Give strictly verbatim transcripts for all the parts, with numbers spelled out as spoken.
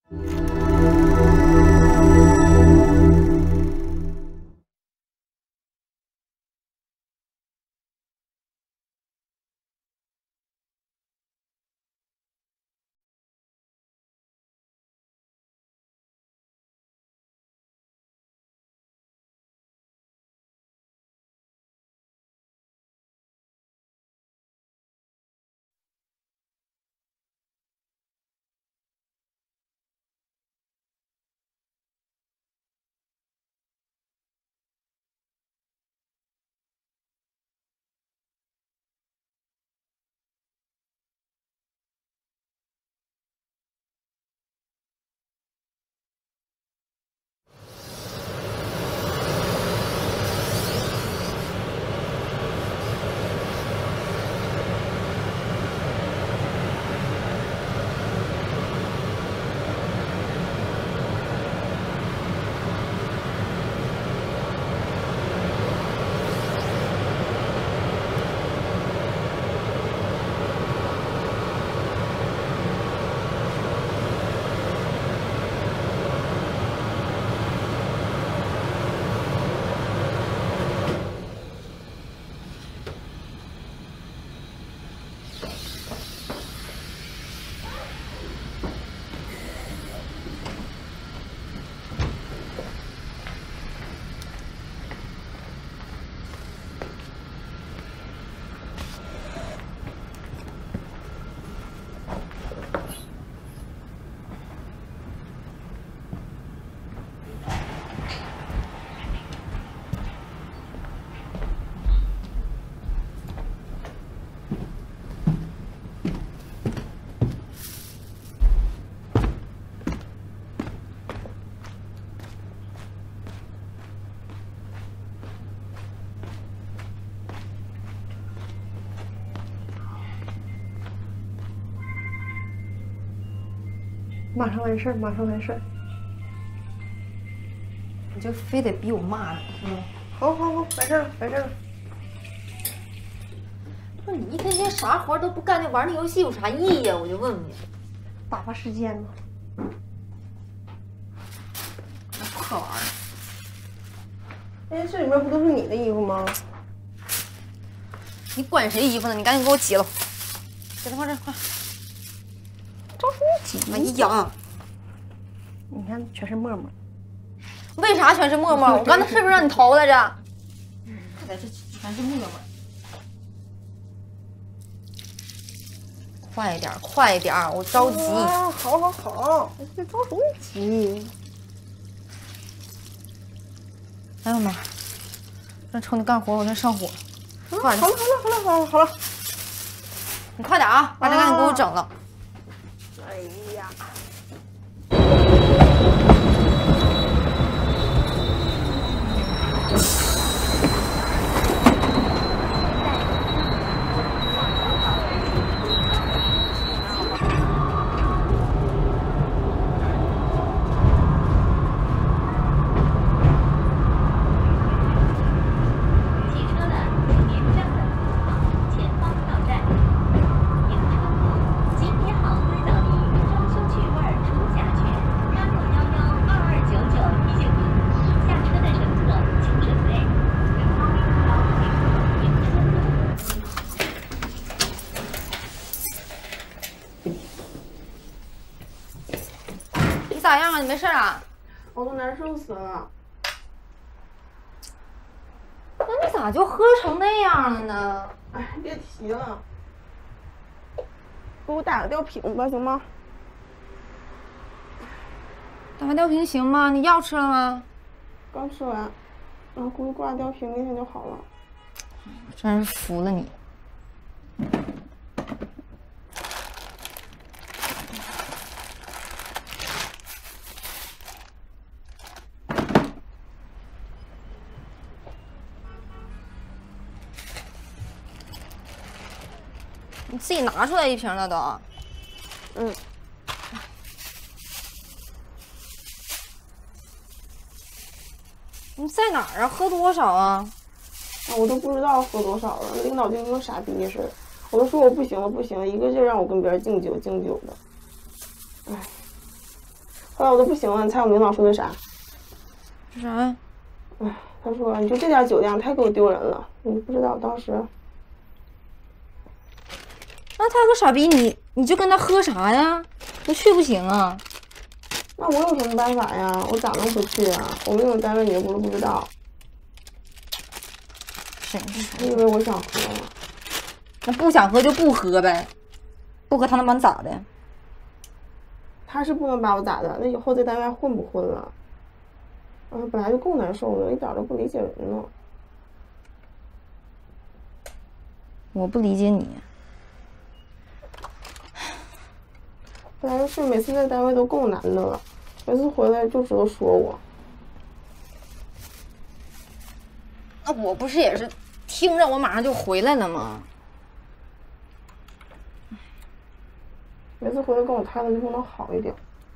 马上完事儿，马上完事儿。 你就非得逼我骂他？ 嗯，好，好，好，完事儿了，完事儿了。 不是你一天天啥活都不干，那玩那游戏有啥意义呀？我就问问你， 打发时间嘛。 那破玩意儿！ 哎，这里面不都是你的衣服吗？ 你管谁衣服呢？你赶紧给我挤了，给他放这，快！ 着什么急？ 妈一痒！ 你看，全是沫沫。 为啥全是沫沫？我刚才是不是让你投来着？看在这全是沫沫。快点，快点，我着急。 啊，好好好，你着什么急？ 哎呦妈！正瞅你干活，我正上火。快点！ 好了，好了，好了，好了，好了。 你快点啊！把这赶紧给我整了。 哎呀！ 咋样啊？你没事啊？ 我都难受死了。 那你咋就喝成那样了呢？ 哎，别提了。给我打个吊瓶吧，行吗？ 打个吊瓶行吗？你药吃了吗？ 刚吃完，然后估计挂吊瓶那天就好了。 真是服了你。你自己拿出来一瓶了都。 嗯。 你在哪儿啊？喝多少啊？ 啊，我都不知道喝多少了。领导就跟个傻逼似的，我都说我不行了，不行了，一个劲儿让我跟别人敬酒敬酒的。哎， 后来我都不行了，你猜我们领导说的啥？ 说啥呀？ 哎，他说你就这点酒量太给我丢人了，你不知道当时。 那他个傻逼，你你就跟他喝啥呀？不去不行啊！ 那我有什么办法呀？我咋能不去啊？我们那种单位你又不是不知道。 真是。 你以为我想喝吗？ 那不想喝就不喝呗，不喝他能把你咋的？ 他是不能把我咋的，那以后在单位还混不混了？啊，本来就够难受的，一点都不理解人呢。 我不理解你。 本来是每次在单位都够难的了，每次回来就知道说我。 那我不是也是听着我马上就回来了吗？ 每次回来跟我态度就不能好一点。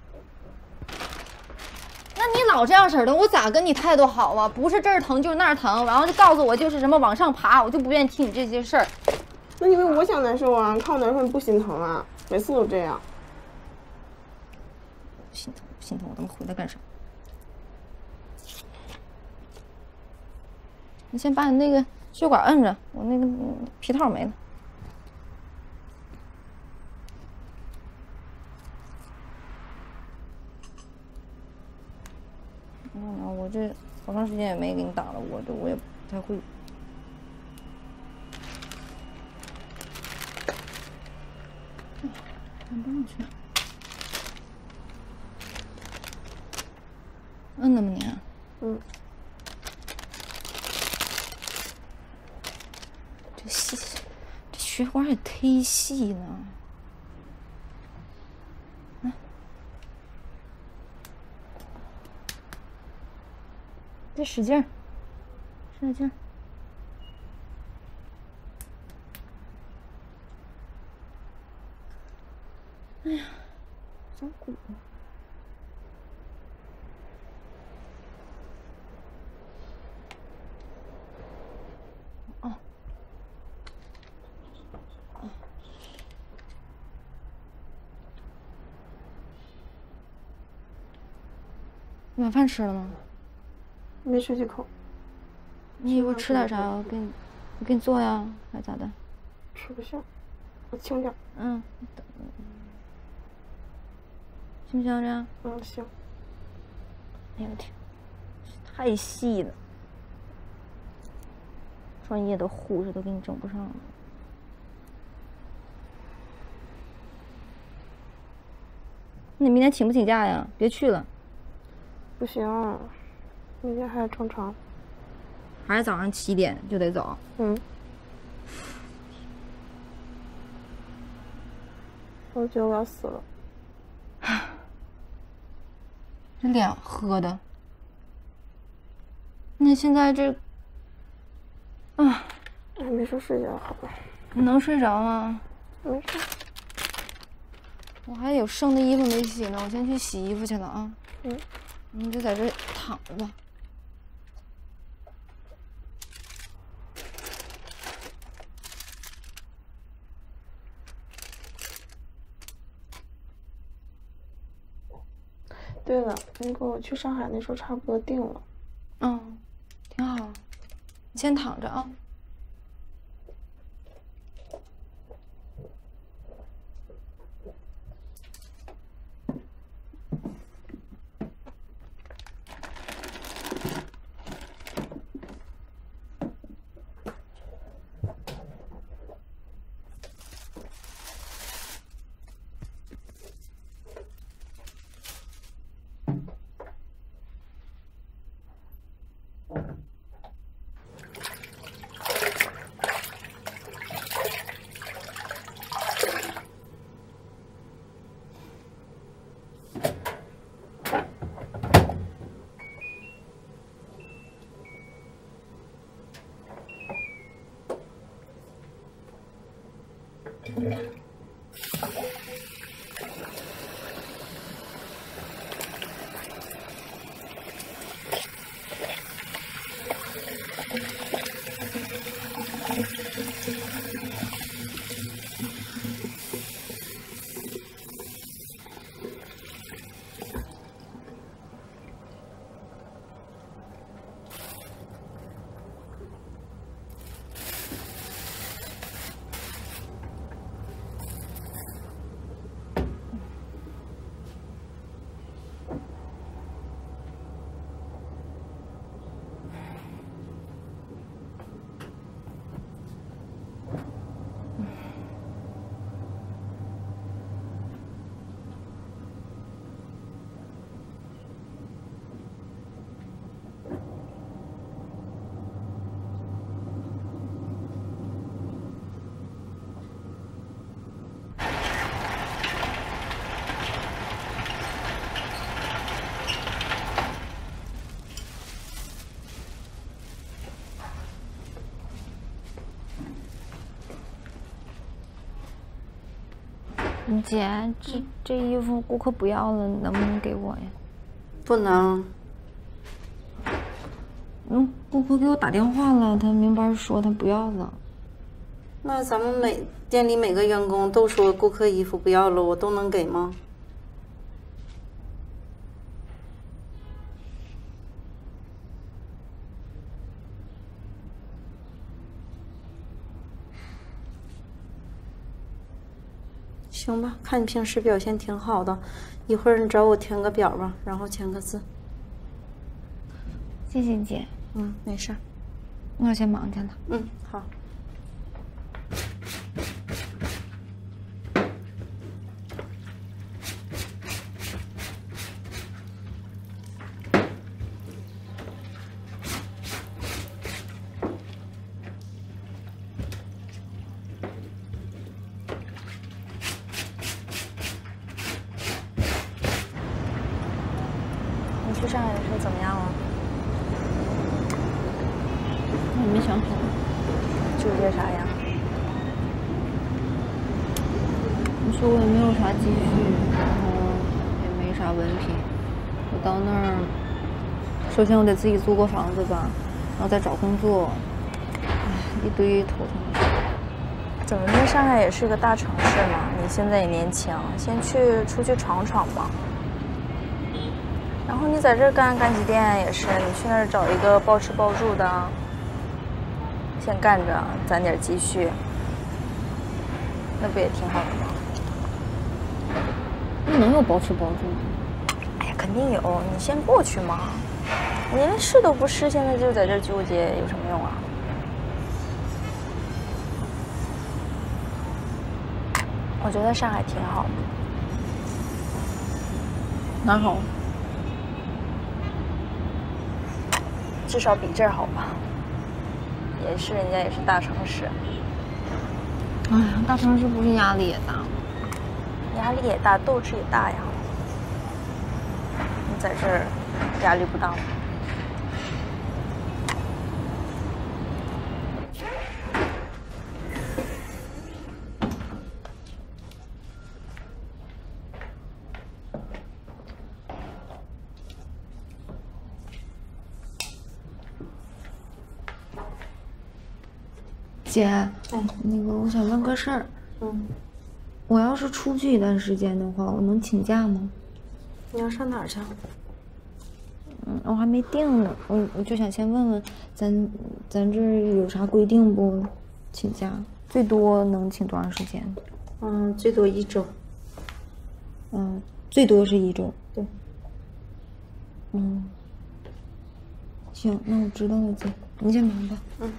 那你老这样式的，我咋跟你态度好啊？不是这儿疼就是那儿疼，然后就告诉我就是什么往上爬，我就不愿意听你这些事儿。 那因为我想难受啊，看我难受你不心疼啊？每次都这样。 心疼不心疼？我他妈回来干啥？你先把你那个血管摁着，我那个皮套没了。嗯，我这好长时间也没给你打了，我这我也不太会。按不上去。摁了吗你？ 嗯。 这细，这血管也忒细呢。嗯。再使劲儿，使点劲儿。哎呀，长骨了。哦。哦。你晚饭吃了吗？ 没吃几口。 你一会儿吃点啥？我给你，我给你做呀，还咋的？ 吃不下，我轻点。 嗯。行不行这样？ 嗯，行。 哎呦我天，太细了，专业的护士都给你整不上了。你明天请不请假呀？别去了。 不行，明天还正常。 还是早上七点就得走。 嗯。我觉得我要死了。 这脸喝的，那现在这，啊， 哎，没事，睡觉好了。 你能睡着吗？ 没事。 我还有剩的衣服没洗呢，我先去洗衣服去了啊。 嗯。 你就在这躺着吧。 对了，那个我去上海那时候差不多定了。 嗯，挺好。你先躺着啊。 姐，这这衣服顾客不要了，能不能给我呀？ 不能。 嗯，顾客给我打电话了，他明白说他不要了。 那咱们每店里每个员工都说顾客衣服不要了，我都能给吗？行吧，看你平时表现挺好的，一会儿你找我填个表吧，然后签个字。 谢谢姐。 嗯，没事儿。 那我先忙去了。 嗯，好。你去上海的事怎么样了？ 我没想好。 纠结啥呀？ 你说我也没有啥积蓄，然后也没啥文凭，我到那儿，首先我得自己租个房子吧，然后再找工作，唉，一堆头疼的事。 怎么的？上海也是个大城市嘛，你现在也年轻，先去出去闯闯吧。然后你在这儿干干几天也是，你去那儿找一个包吃包住的，先干着，攒点积蓄，那不也挺好的吗？ 那能有包吃包住吗？ 哎呀，肯定有，你先过去嘛。你连试都不试，现在就在这儿纠结，有什么用啊？我觉得上海挺好的。 哪好？ 至少比这儿好吧。也是，人家也是大城市。 哎呀，大城市不是压力也大吗？ 压力也大，斗志也大呀。你在这儿压力不大吗？ 姐，哎，那个我想问个事儿。 嗯， 我要是出去一段时间的话，我能请假吗？ 你要上哪儿去？ 嗯，我还没定呢，我我就想先问问，咱咱这儿有啥规定不？请假最多能请多长时间？ 嗯，最多一周。 嗯，最多是一周。 对。 嗯。行，那我知道了，姐，你先忙吧。 嗯。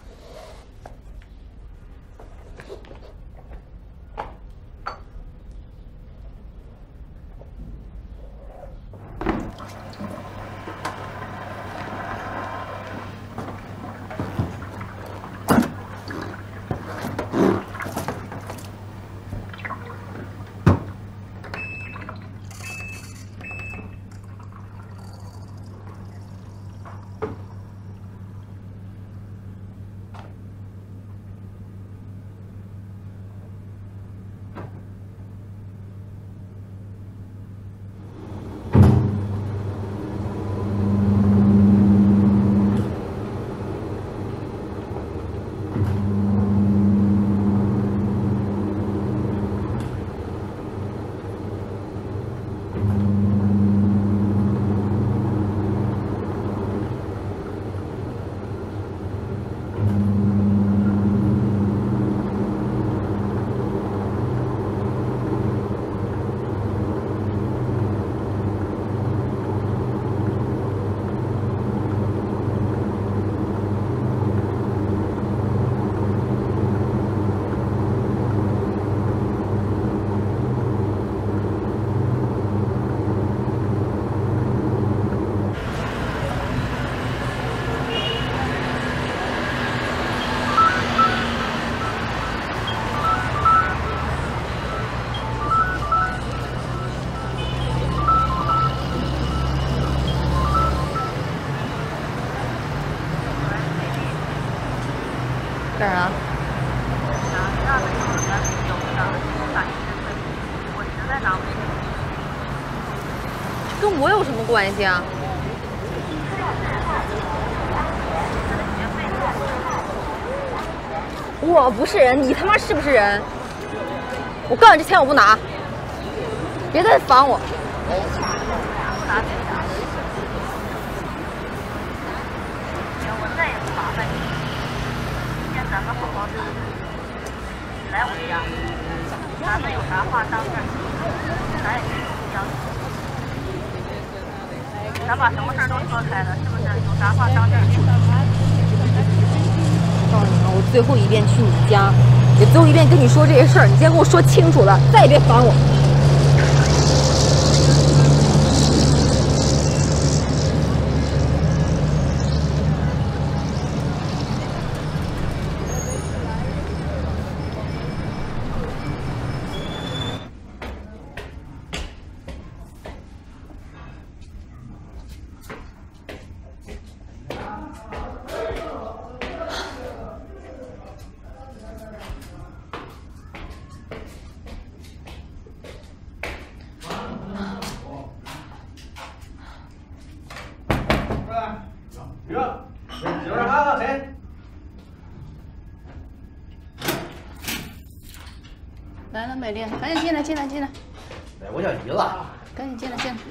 干啥？ 跟我有什么关系啊？我不是人，你他妈是不是人？我告诉你，这钱我不拿，别再烦我。 我再也不麻烦你，今天咱们好好谈。你来我家，咱们有啥话当面说，咱也是互相。咱把什么事儿都说开了，是不是？有啥话当面说。 告诉你们，我最后一遍去你家，也最后一遍跟你说这些事儿，你今天给我说清楚了，再也别烦我。 来了，美丽，赶紧进来，进来，进来！ 来我叫姨了， 赶紧进来，进来！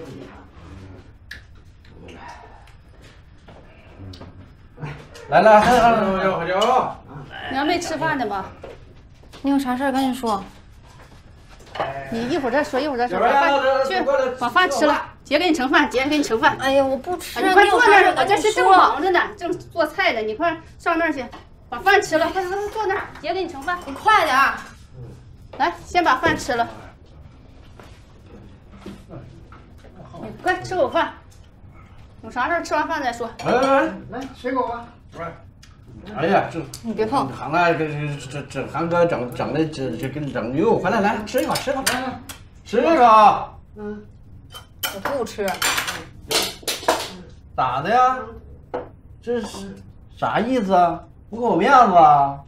来来，喝酒，喝酒，喝酒！ 你还没吃饭呢吧？ 你有啥事儿赶紧说。 你一会儿再说，一会儿再说。把饭去，把饭吃了。姐给你盛饭，姐给你盛饭。 哎呀，我不吃。 你快坐那儿，我这是正忙着呢，正做菜呢。你快上那儿去，把饭吃了。快快快，坐那儿，姐给你盛饭。 你快点儿。 来，先把饭吃了。你快吃口饭，有啥事儿吃完饭再说。 来来来， 来水果吧。 哎呀，这你别碰。 韩哥，这这这这韩哥整整的这这跟整牛，快来来吃一口，吃一口，吃一口。 嗯， 我不吃。 咋的呀？这是啥意思啊？不给我面子啊？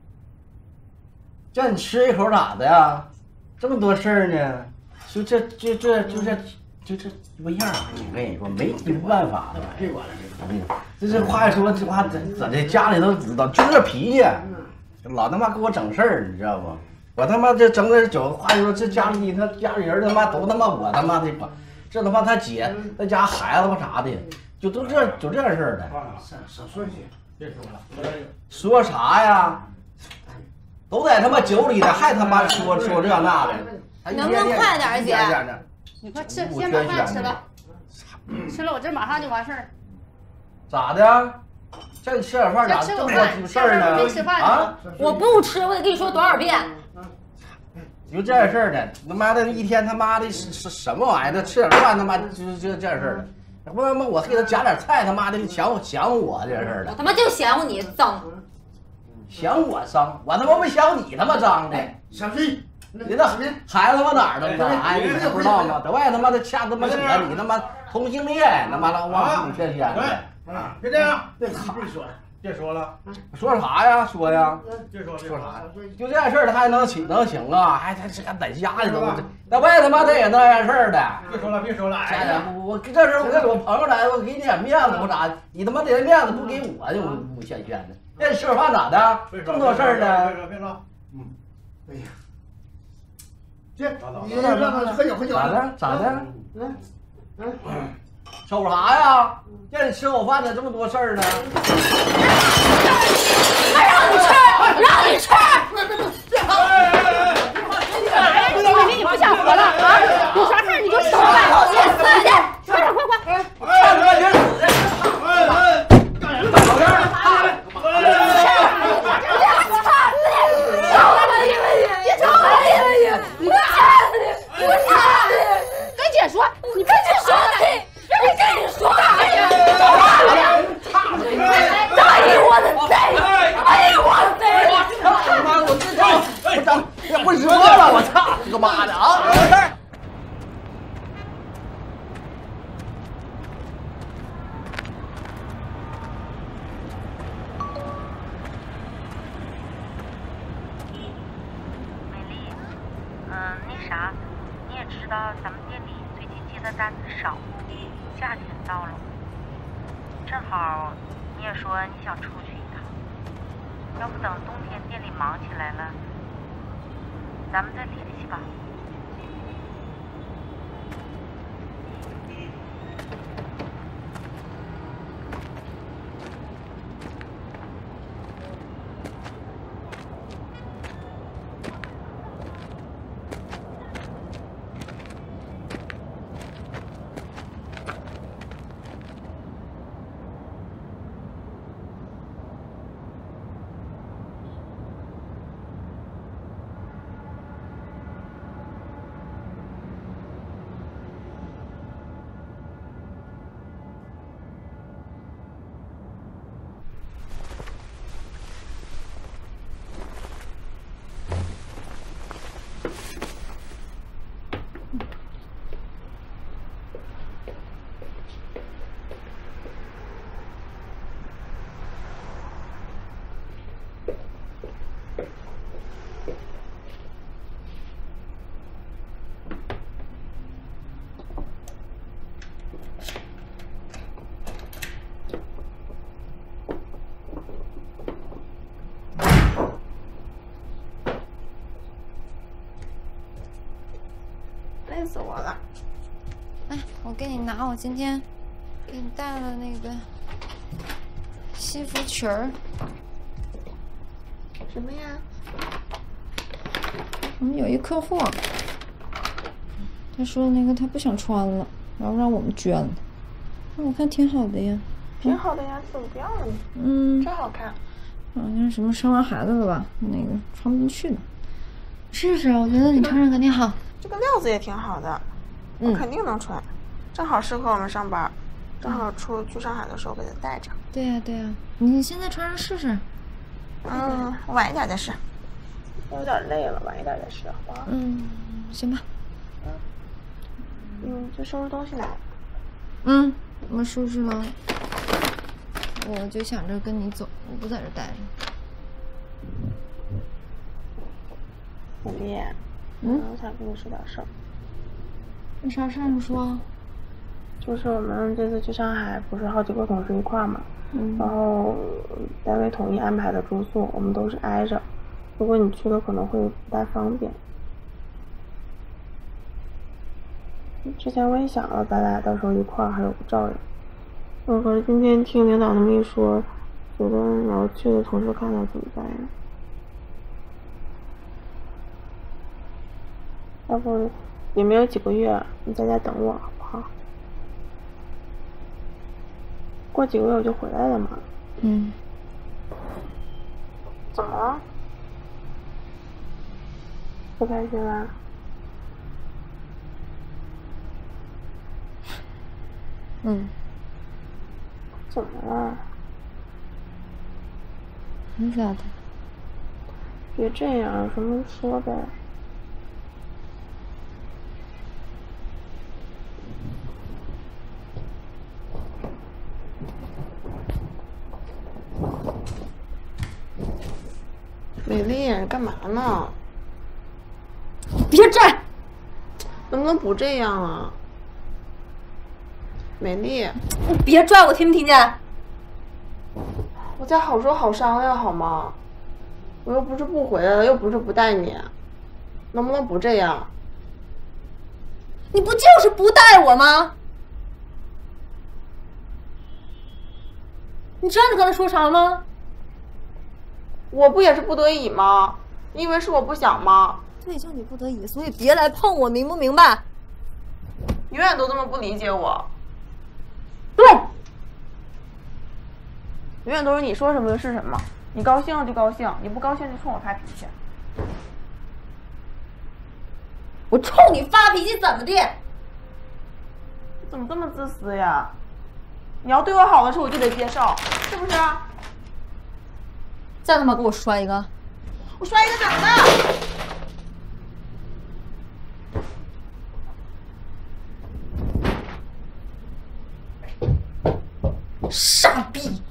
叫你吃一口咋的呀？这么多事儿呢？就这这这就这就这不样儿，我跟你说没没办法的。 别管了， 嗯，这这话一说，这话怎怎的？家里头老就这脾气，老他妈给我整事儿，你知道不？我他妈这整点酒，话一说这家里他家里人他妈都他妈我他妈的管，这他妈他姐他家孩子吧啥的，就都这就这事儿的。 少少说句，别说了。 说啥呀？都在他妈酒里的，还他妈说说这那的。 能不能快点儿，姐？ 你快吃，先把饭吃了。吃了，我这马上就完事儿。 咋的？叫你吃点饭，咋这么多事儿呢？ 没吃饭啊！ 我不吃，我得跟你说多少遍。 就这事儿呢，他妈的一天他妈的是是什么玩意儿？吃点饭他妈就就这事儿的，不他妈我给他夹点菜，他妈的想我想我这事儿的。 我他妈就嫌乎你脏。 想我脏，我他妈没想你他妈脏的。 小心！ 你这孩子往哪儿呢？哎，你不知道吗？在外他妈的掐他妈扯，你他妈同性恋，他妈的往你骗骗的。 啊，别这样，别别说了，别说了， 说啥呀？说呀？ 别说说啥呀？就这事儿他还能行能行啊？还他这在家里头，在外他妈他也那样事儿的。 别说了，别说了。 哎呀，不不，我这事儿我跟我朋友来，我给你点面子，我咋？你他妈点面子不给我，就不欠欠的。这吃饭咋的？这么多事儿呢？ 别说别说，嗯，哎呀。这，你让他喝酒喝酒。 咋的？咋的？ 嗯嗯， 瞅啥呀？让你吃口饭呢，这么多事儿呢。 还让你吃，让你吃。 哎，你以为你不想活了啊？有啥事儿你就说呗。 你死去！ 快点，快快！ 看他妈别死的！ 哎哎，干人跑这儿！ 跟姐说，你跟姐说，别跟你说呀！ 哎呦我的贼！哎呦我的贼！ 他妈我这操！我长我惹了！我操你个妈的啊！ 美丽，嗯，那啥，你也知道咱们店里最近进的单子少，夏天到了，正好你也说你想出去一趟，要不等冬天店里忙起来了，咱们再联系吧。 累死我了！ 哎，我给你拿我今天给你带的那个西服裙儿。 什么呀？ 我们有一客户，他说那个他不想穿了，然后让我们捐了。那我看挺好的呀。 挺好的呀，怎么不要了呢？ 嗯， 真好看。 好像什么生完孩子了吧？那个穿不进去呢。试试，我觉得你穿上肯定好。 这个料子也挺好的，我肯定能穿，正好适合我们上班，正好出去上海的时候给它带着。 对呀对呀，你现在穿上试试。 嗯，晚一点再试。有点累了，晚一点再试，好吧？ 嗯，行吧。 嗯，嗯，就收拾东西呢。 嗯，我收拾了。我就想着跟你走，我不在这待着。 小丽， 嗯， 我想跟你说点事儿。 有啥事儿你说？ 就是我们这次去上海，不是好几个同事一块儿嘛， 嗯， 然后单位统一安排的住宿，我们都是挨着。如果你去了，可能会不太方便。之前我也想了，咱俩到时候一块儿还有个照应。嗯，可是今天听领导那么一说，觉得你要去的同事看到怎么办呀？要不也没有几个月，你在家等我好不好？过几个月我就回来了嘛。 嗯。 怎么了？不开心啦？ 嗯。 怎么了？ 没咋的。 别这样，有什么说呗。美丽，你干嘛呢？ 别拽！ 能不能不这样啊？美丽， 你别拽我，听没听见？ 我家好说好商量好吗？我又不是不回来了，又不是不带你，能不能不这样？ 你不就是不带我吗？你知道你刚才说啥吗？ 我不也是不得已吗？你以为是我不想吗？ 对，就你不得已，所以别来碰我，明不明白？ 永远都这么不理解我。 对， 永远都是你说什么就是什么，你高兴就高兴，你不高兴就冲我发脾气。 我冲你发脾气怎么的？ 怎么这么自私呀？你要对我好的时候我就得接受，是不是？ 再他妈给我摔一个！ 我摔一个怎么的？ 傻逼！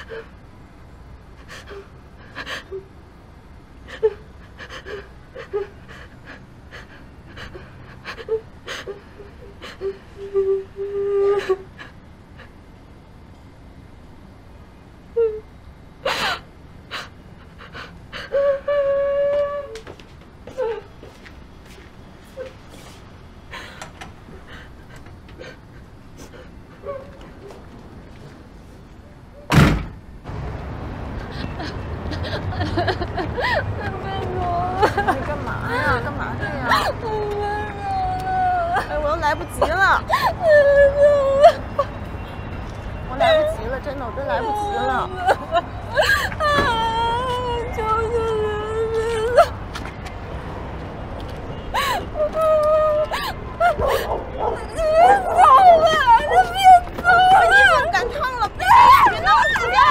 你干嘛呀？干嘛去呀？哎，我都来不及了，我来不及了，真的，我真来不及了。求求你了！你别走了，你别走了！你怎么赶趟了？别别闹死呀！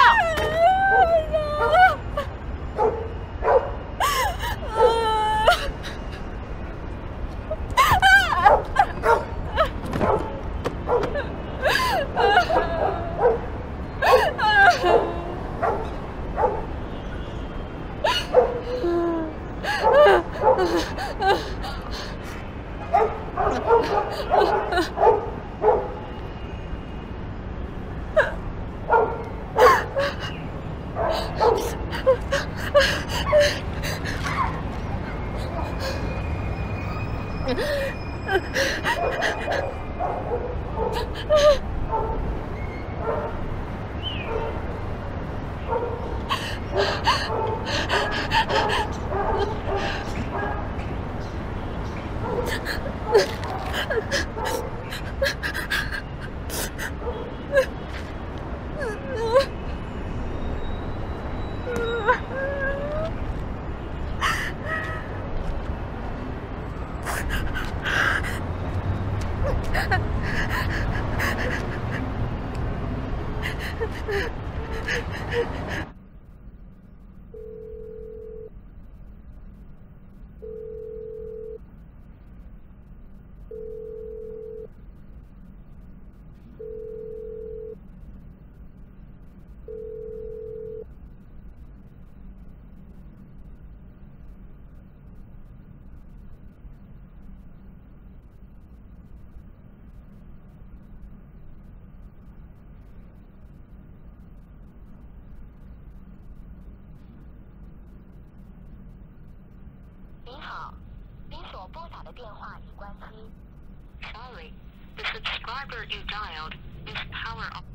您好，您所拨打的电话已关机。Sorry, the subscriber you dialed is power off.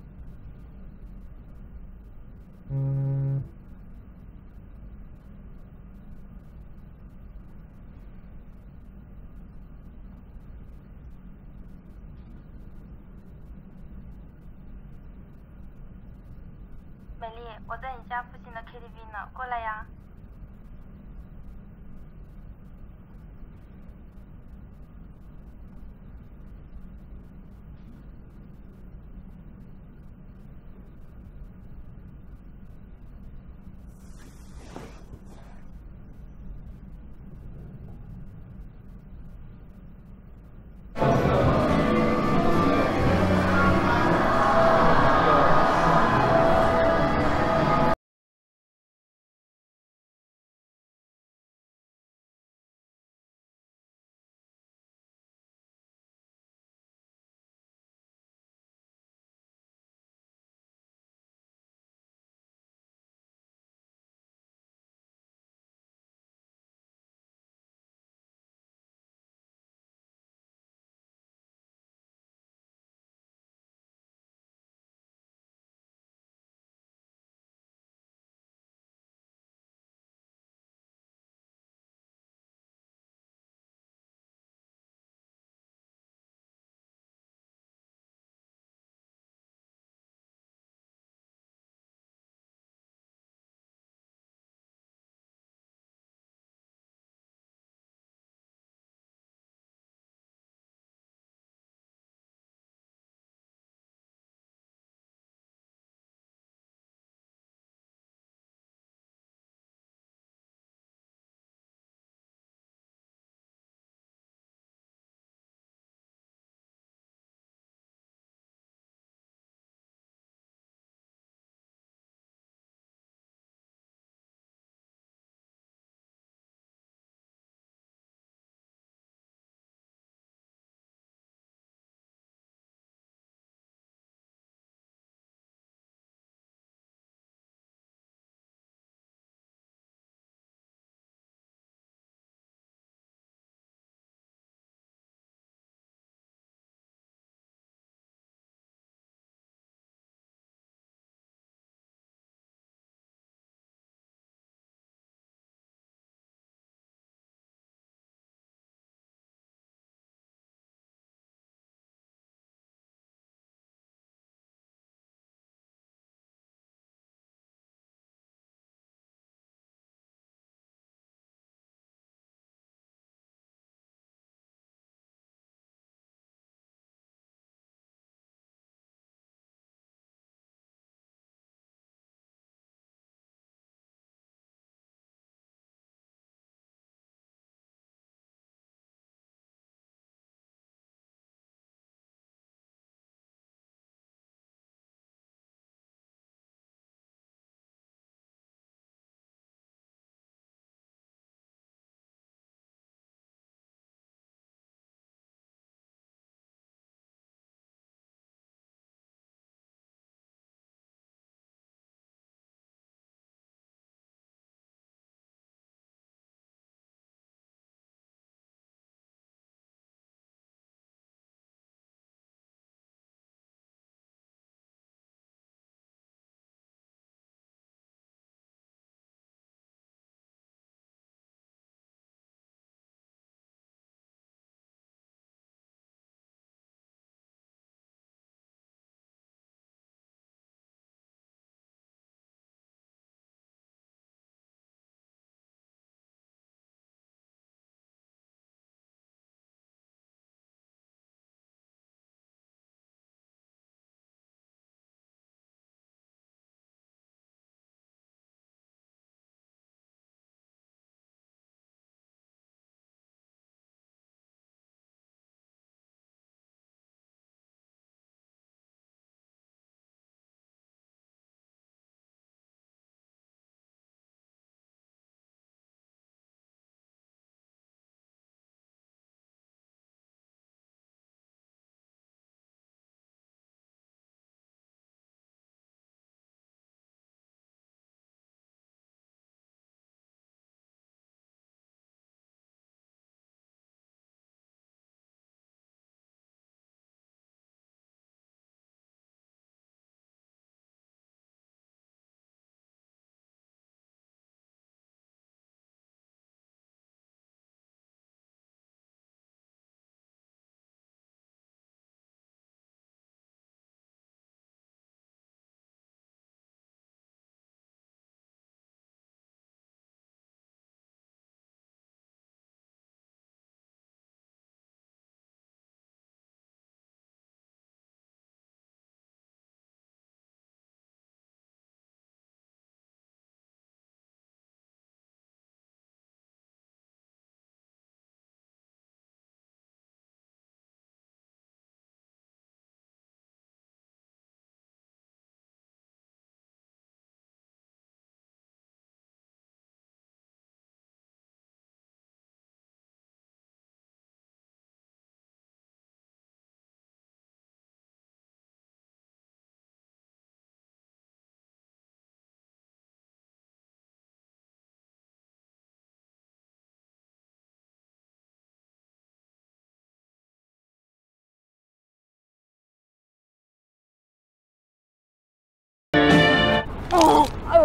美丽，我在你家附近的 K T V 呢，过来呀。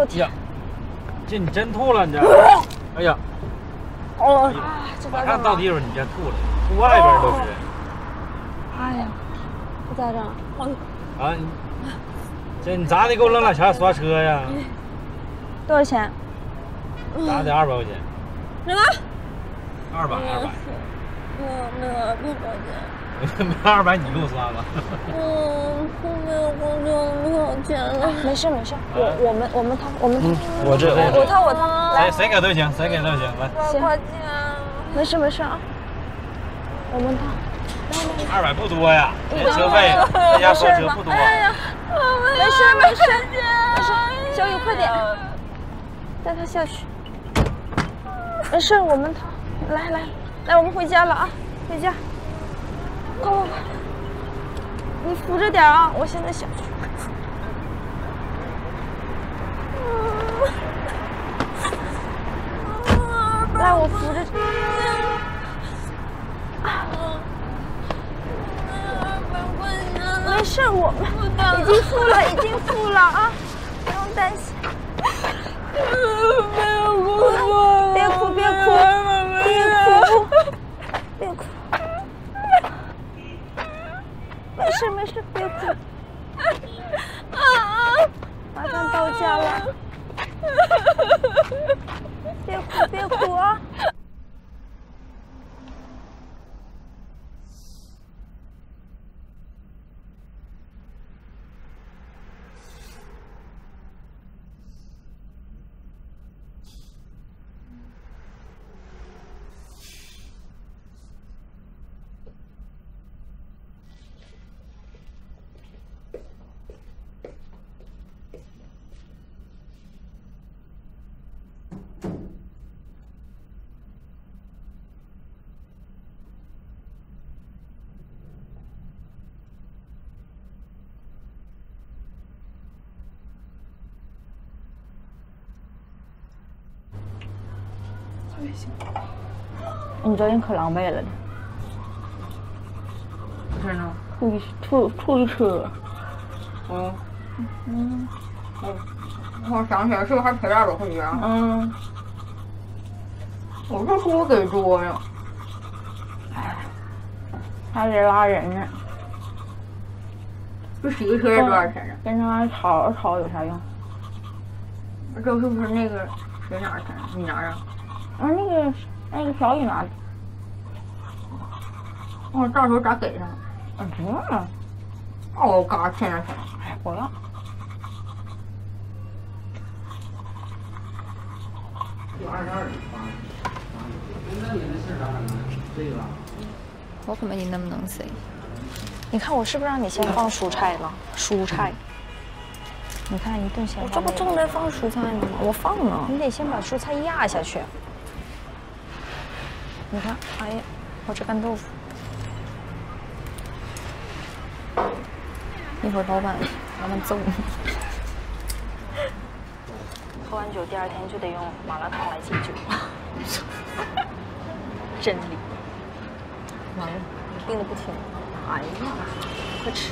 我天！ 这你真吐了，你这！哎呀！ 哦，这马上到地方你这吐了，吐外边都是。 哎呀，不咋整。 啊，这你咋的？给我扔俩钱刷车呀？ 多少钱？ 咋得二百块钱？ 什么？ 二百，二百。 没有没有二百块钱。 没二百，你给我刷吧。 嗯，我没有工作，没有钱了。没事没事，我我们我们掏我们掏。 我这我我掏我掏。 谁谁给都行，谁给都行，来。 行。没事没事啊，我们掏。 二百不多呀，这车费在家收车不多。 哎呀，没事没事没事，小雨快点，带他下去。没事，我们掏。来来来，我们回家了啊，回家。快快快！你扶着点啊，我现在下去。来，我扶着。没事，我们已经付了，已经付了啊，不用担心。没有工作，别哭，别哭，别哭，别哭。没事没事，别哭。马上到家了，别哭别哭啊！你昨天可狼狈了呢。 不是呢？ 吐一吐吐一车。 嗯。嗯。我我想起来，是不是还赔了二百块钱？嗯。我就说我给多呀。 哎，还得拉人呢。 这洗个车多少钱呢？ 跟他吵吵有啥用？ 这是不是那个谁拿钱？你拿着？ 啊，那个那个小雨拿的。 哦，到时候咋给上？ 嗯，不用了。 那我嘎欠着钱。 哎，不要。 就二十二八。那你的事咋整啊？这个。 我可没你那么能塞。 你看我是不是让你先放蔬菜了？蔬菜。你看一顿先放。我这不正在放蔬菜呢吗？我放了。你得先把蔬菜压下去。你看，哎呀，我这干豆腐。 一会儿老板老板揍你。 喝完酒第二天就得用麻辣烫来解酒。真理。完了，你病得不轻。哎呀，快吃。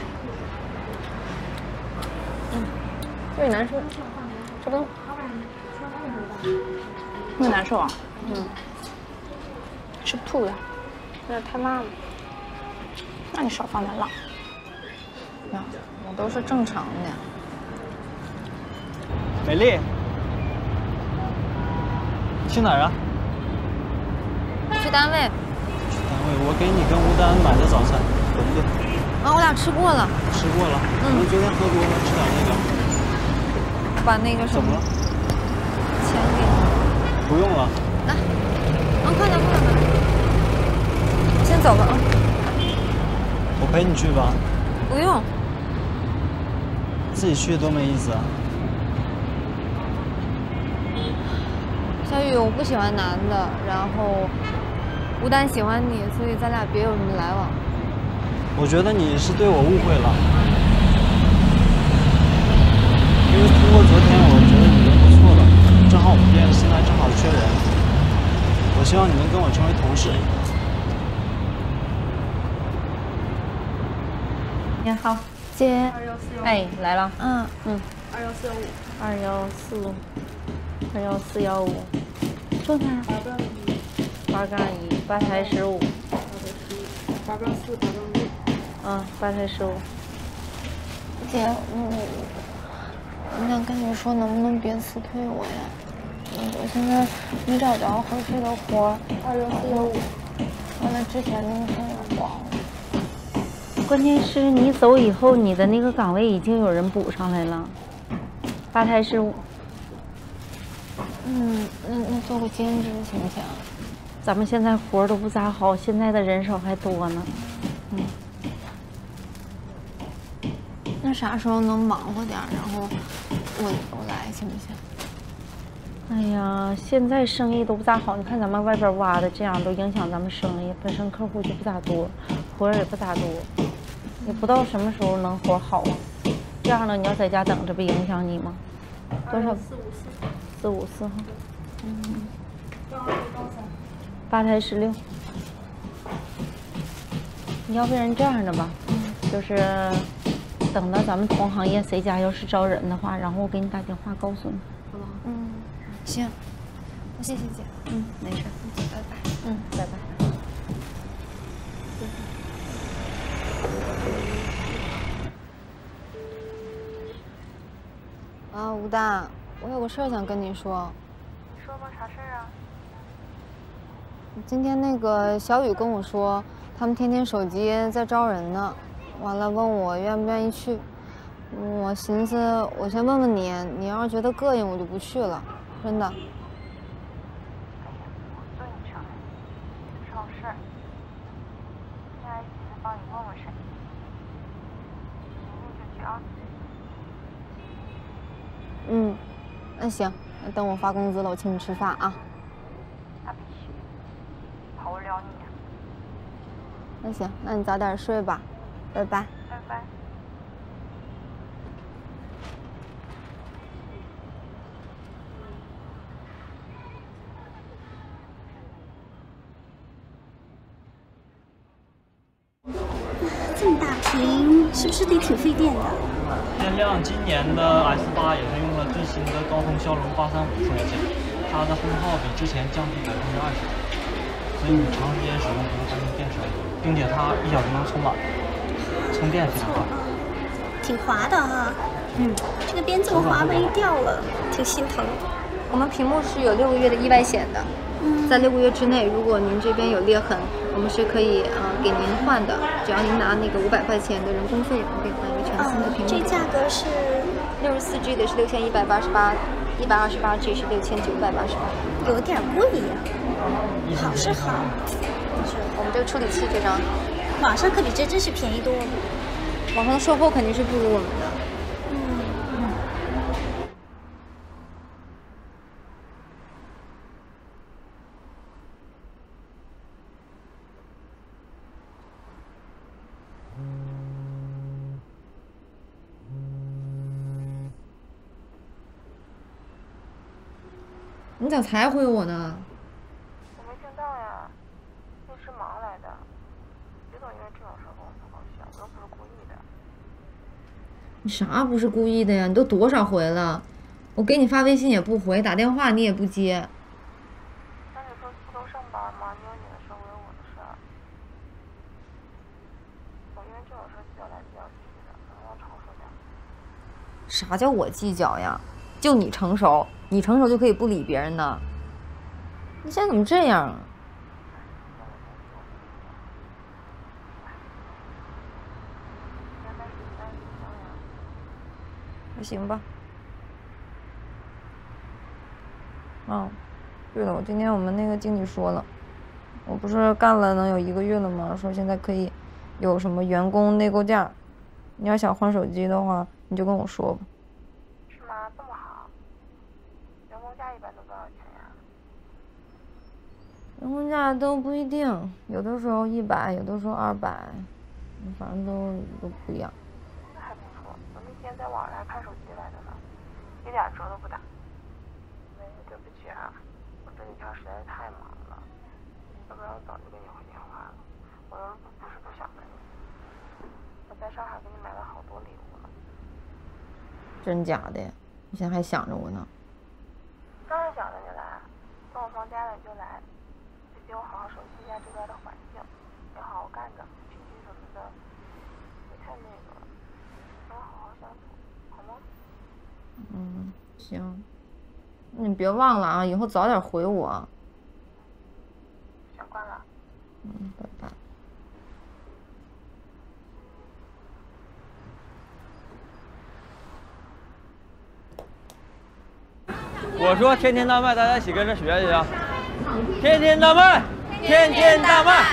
嗯，有点难受，这不会难受啊？嗯。吃不吐的，有点太辣了。那你少放点辣。 呀，我都是正常的。 美丽，去哪儿啊？ 去单位。 去单位，我给你跟吴丹买的早餐，馄饨。 啊，我俩吃过了。 吃过了。嗯。我昨天喝多了，吃点那个。 把那个什么？钱给你。 不用了。 来。啊，快点，快点。先走吧啊。 我陪你去吧。 不用。 自己去多没意思啊。 小雨，我不喜欢男的，然后吴丹喜欢你，所以咱俩别有什么来往。 我觉得你是对我误会了，因为通过昨天，我觉得你人不错的，正好我们店现在正好缺人，我希望你能跟我成为同事。 你好，进。 姐。 二幺四幺。 哎，来了。 嗯嗯。 二幺四幺五。 二幺四五。二幺四幺五。 坐哪儿？ 八杠一。 八杠一，吧台十五。 八台十五。八杠四，八杠六。 嗯，吧台十五。 姐，我我想跟你说，能不能别辞退我呀？我现在没找着合适的活儿。 二幺四幺五。 完了，之前那个事儿也黄了。 关键是你走以后，你的那个岗位已经有人补上来了。吧台十五。 嗯，那那做个兼职行不行？ 咱们现在活都不咋好，现在的人手还多呢。嗯。 那啥时候能忙活点，然后我我来行不行？ 哎呀，现在生意都不咋好，你看咱们外边挖的这样，都影响咱们生意，本身客户就不咋多，活也不咋多，也不知道什么时候能活好啊。这样的你要在家等着，不影响你吗？多少？ 四五四。 四五四哈。 嗯。 杠二杠三。 吧台十六。你要不然这样的吧，嗯、就是等到咱们同行业谁家要是招人的话，然后我给你打电话告诉你，好不好？ 嗯，行。谢谢姐。 嗯，没事。 拜拜。 嗯，拜拜。 啊，吴大，我有个事儿想跟你说。 你说吧，啥事儿啊？ 今天那个小雨跟我说，他们天天手机在招人呢，完了问我愿不愿意去。我寻思，我先问问你，你要是觉得膈应，我就不去了，真的。 哎呀，我遵你承认，是好事儿。现在一起先帮你问问谁，明天就去啊。 嗯，那行，那等我发工资了，我请你吃饭啊。 那必须，跑不了你呀。 那行，那你早点睡吧，拜拜。 拜拜。 这么大屏，是不是得挺费电的？ 电量今年的 S 八也是用了最新的高通骁龙八三五处理器，它的功耗比之前降低百分之二十，所以你长时间使用不会发生电池，并且它一小时能充满，充电非常快。 挺滑的哈、啊，嗯，这个边这么滑，万一掉了，挺心疼。 我们屏幕是有六个月的意外险的，嗯、在六个月之内，如果您这边有裂痕，我们是可以呃给您换的，只要您拿那个五百块钱的人工费，我们可以换一个全新的屏幕。 这价格是六十四 G 的是六千一百八十八，一百二十八 G 是六千九百八十八， 有点贵呀。好是好， 是我们这个处理器非常好， 网上可比这真是便宜多了。 网上的售后肯定是不如我们的。 嗯。 你咋才回我呢？ 我没听到呀，一直忙来的。别总因为这种事跟我不高兴，我又不是故意的。 你啥不是故意的呀？你都多少回了？我给你发微信也不回，打电话你也不接。 那你说不都上班吗？你有你的事，我有我的事儿。我因为这种事计较来计较去的，能不能成熟点？ 啥叫我计较呀？就你成熟，你成熟就可以不理别人的。你现在怎么这样啊？还行吧。哦，对了，我今天我们那个经理说了，我不是干了能有一个月了吗？说现在可以有什么员工内购价，你要想换手机的话，你就跟我说吧。 是吗？这么好？员工价一般都多少钱呀？ 员工价都不一定，有的时候一百，有的时候二百，反正都都不一样。 那还不错，我那天在网上还看手机来着呢，一点折都不打。没，对不起啊，我这几天实在是太忙了，要不然我早就给你回电话了。我要是不是不想的你，我我在上海给你买了好多礼物呢。 真假的？你现在还想着我呢？ 当然想着你来，等我放假了你就来，毕竟我好好熟悉一下这边的环境，也好好干着，脾气什么的别太那个了，跟我好好相处，好吗？ 嗯，行。那你别忘了啊，以后早点回我。 想惯了。 嗯，拜拜。 我说天天大卖，大家一起跟着学一下。天天大卖，天天大卖。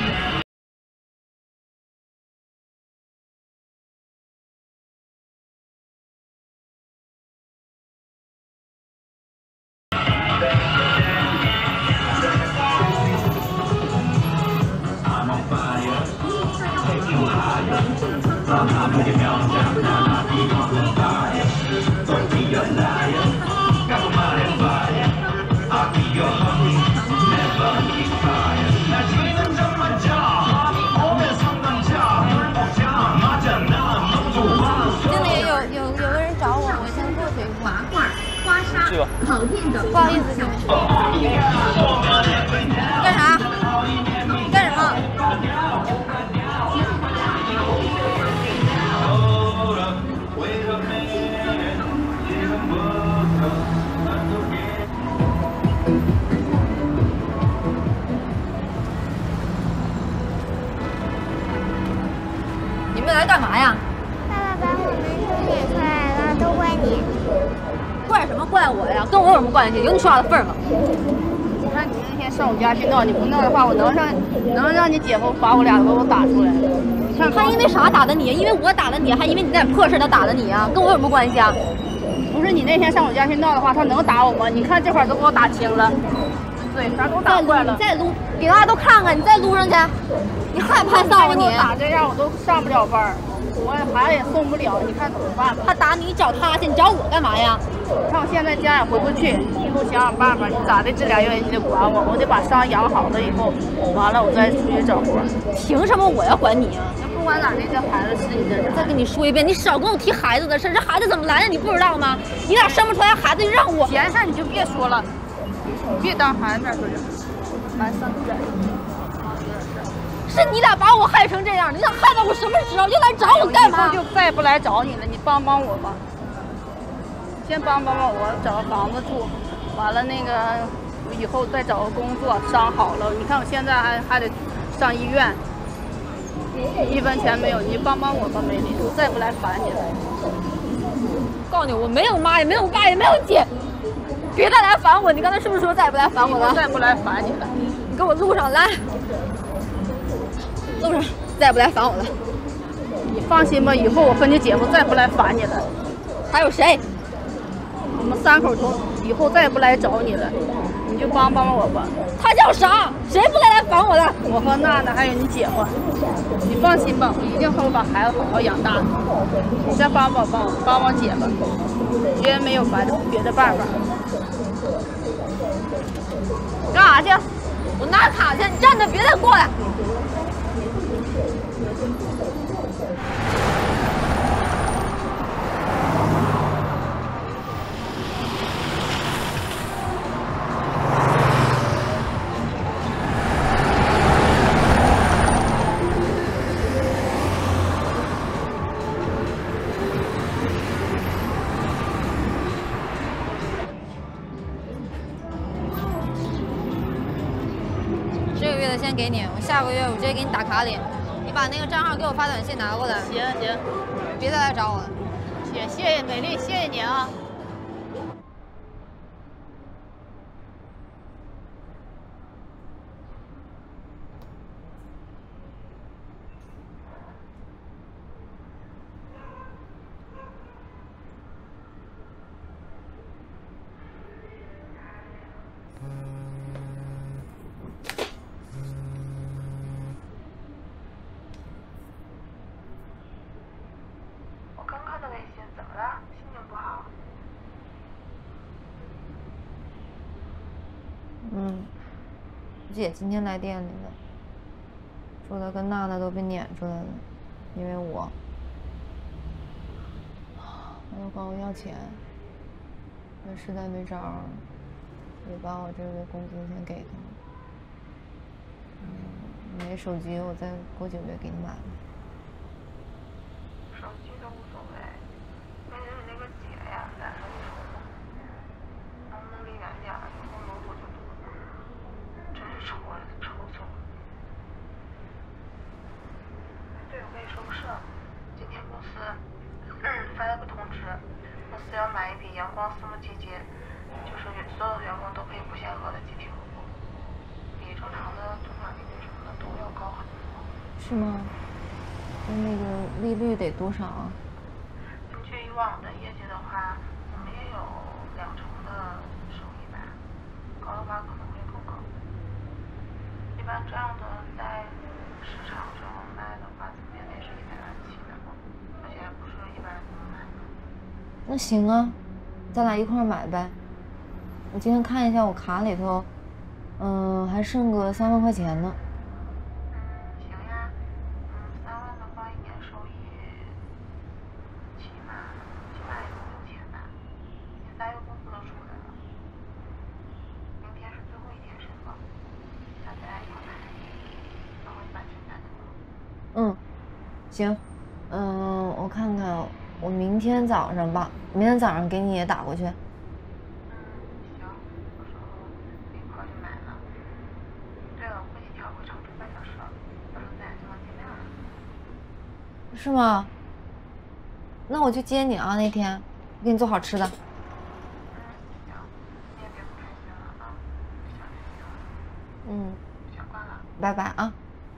好听的，不好意思，兄弟。干啥？干什么？你们来干嘛呀？ 爸爸把我们都撵出来了，都怪你。 怪什么怪我呀？跟我有什么关系？有你说话的份儿吗？ 你看你那天上我家去闹，你不闹的话，我能让能让你姐夫把我俩都打出来。你看他因为啥打的你？因为我打的你，还因为你那点破事他打的你啊？跟我有什么关系啊？ 不是你那天上我家去闹的话，他能打我吗？你看这会儿都给我打青了，对，全都打坏了。 你再撸，给大家都看看，你再撸上去，你害不害臊啊你？ 打这样我都上不了班，我孩子也送不了，你看怎么办吧？ 他打你，你找他去，你找我干嘛呀？ 你看我现在家也回不去，以后想想办法，你咋的这俩月你得管我，我得把伤养好了以后，完了我再出去找活。 凭什么我要管你啊？ 不管咋的，这孩子是你的。 再跟你说一遍，你少跟我提孩子的事，这孩子怎么来的你不知道吗？你俩生不出来孩子就让我。 闲事你就别说了，你别当孩子面说着。蛮生气。 是你俩把我害成这样，你俩害到我什么时候？又来找我干嘛？ 以后就再不来找你了，你帮帮我吧。先帮帮我找个房子住，完了那个以后再找个工作，伤好了。你看我现在还还得上医院，一分钱没有，你帮帮我吧，美丽，我再不来烦你了。 告诉你，我没有妈，也没有爸，也没有姐，别再来烦我。你刚才是不是说再也不来烦我了？ 再不来烦你了， 你给我录上来，录上，再也不来烦我了。 你放心吧，以后我和你姐夫再不来烦你了。 还有谁？ 我们三口都以后再也不来找你了，你就帮帮我吧。 他叫啥？谁不该来烦我了？ 我和娜娜还有你姐夫，你放心吧，我一定会把孩子好好养大的。你再帮帮帮帮帮姐吧，别没有别的别的办法。 干啥去？我拿卡去，你站着别再过来。先给你，我下个月我直接给你打卡里，你把那个账号给我发短信拿过来。 行行， 别再来找我了。 谢谢谢美丽，谢谢你啊。 嗯，姐今天来店里了，说她跟娜娜都被撵出来了， 因为我，他又管我要钱，我实在没招儿，也把我这个工资先给他了。嗯，没手机，我再过几个月给你买吧。 手机都无所谓，关键是那个姐呀，赶上愁了，能不能离远点儿？以后能多就多，真是愁啊，愁死我了。对，我跟你说个事儿，今天公司发了个通知，公司要买一笔阳光私募基金，就是所有的员工都可以不限额的集体回顾，比正常的存款利率什么的都要高很多。 是吗？那那个利率得多少啊？ 根据以往的业绩的话，我们也有两成的收益吧，高的话可能会更高。一般这样的在市场上卖的话，怎么也得是一百万起的嘛，而且还不是一般人能买的。 那行啊，咱俩一块儿买呗。我今天看一下我卡里头，嗯，还剩个三万块钱呢。 行呀，嗯，三万的话，一年收益起码起码也能六千吧，你三月工资都出来了，明天是最后一天申报，大家一块买，然后你把钱拿走。 嗯，行，嗯，我看看，我明天早上吧，明天早上给你也打过去。是吗？那我去接你啊，那天我给你做好吃的。嗯，拜拜啊。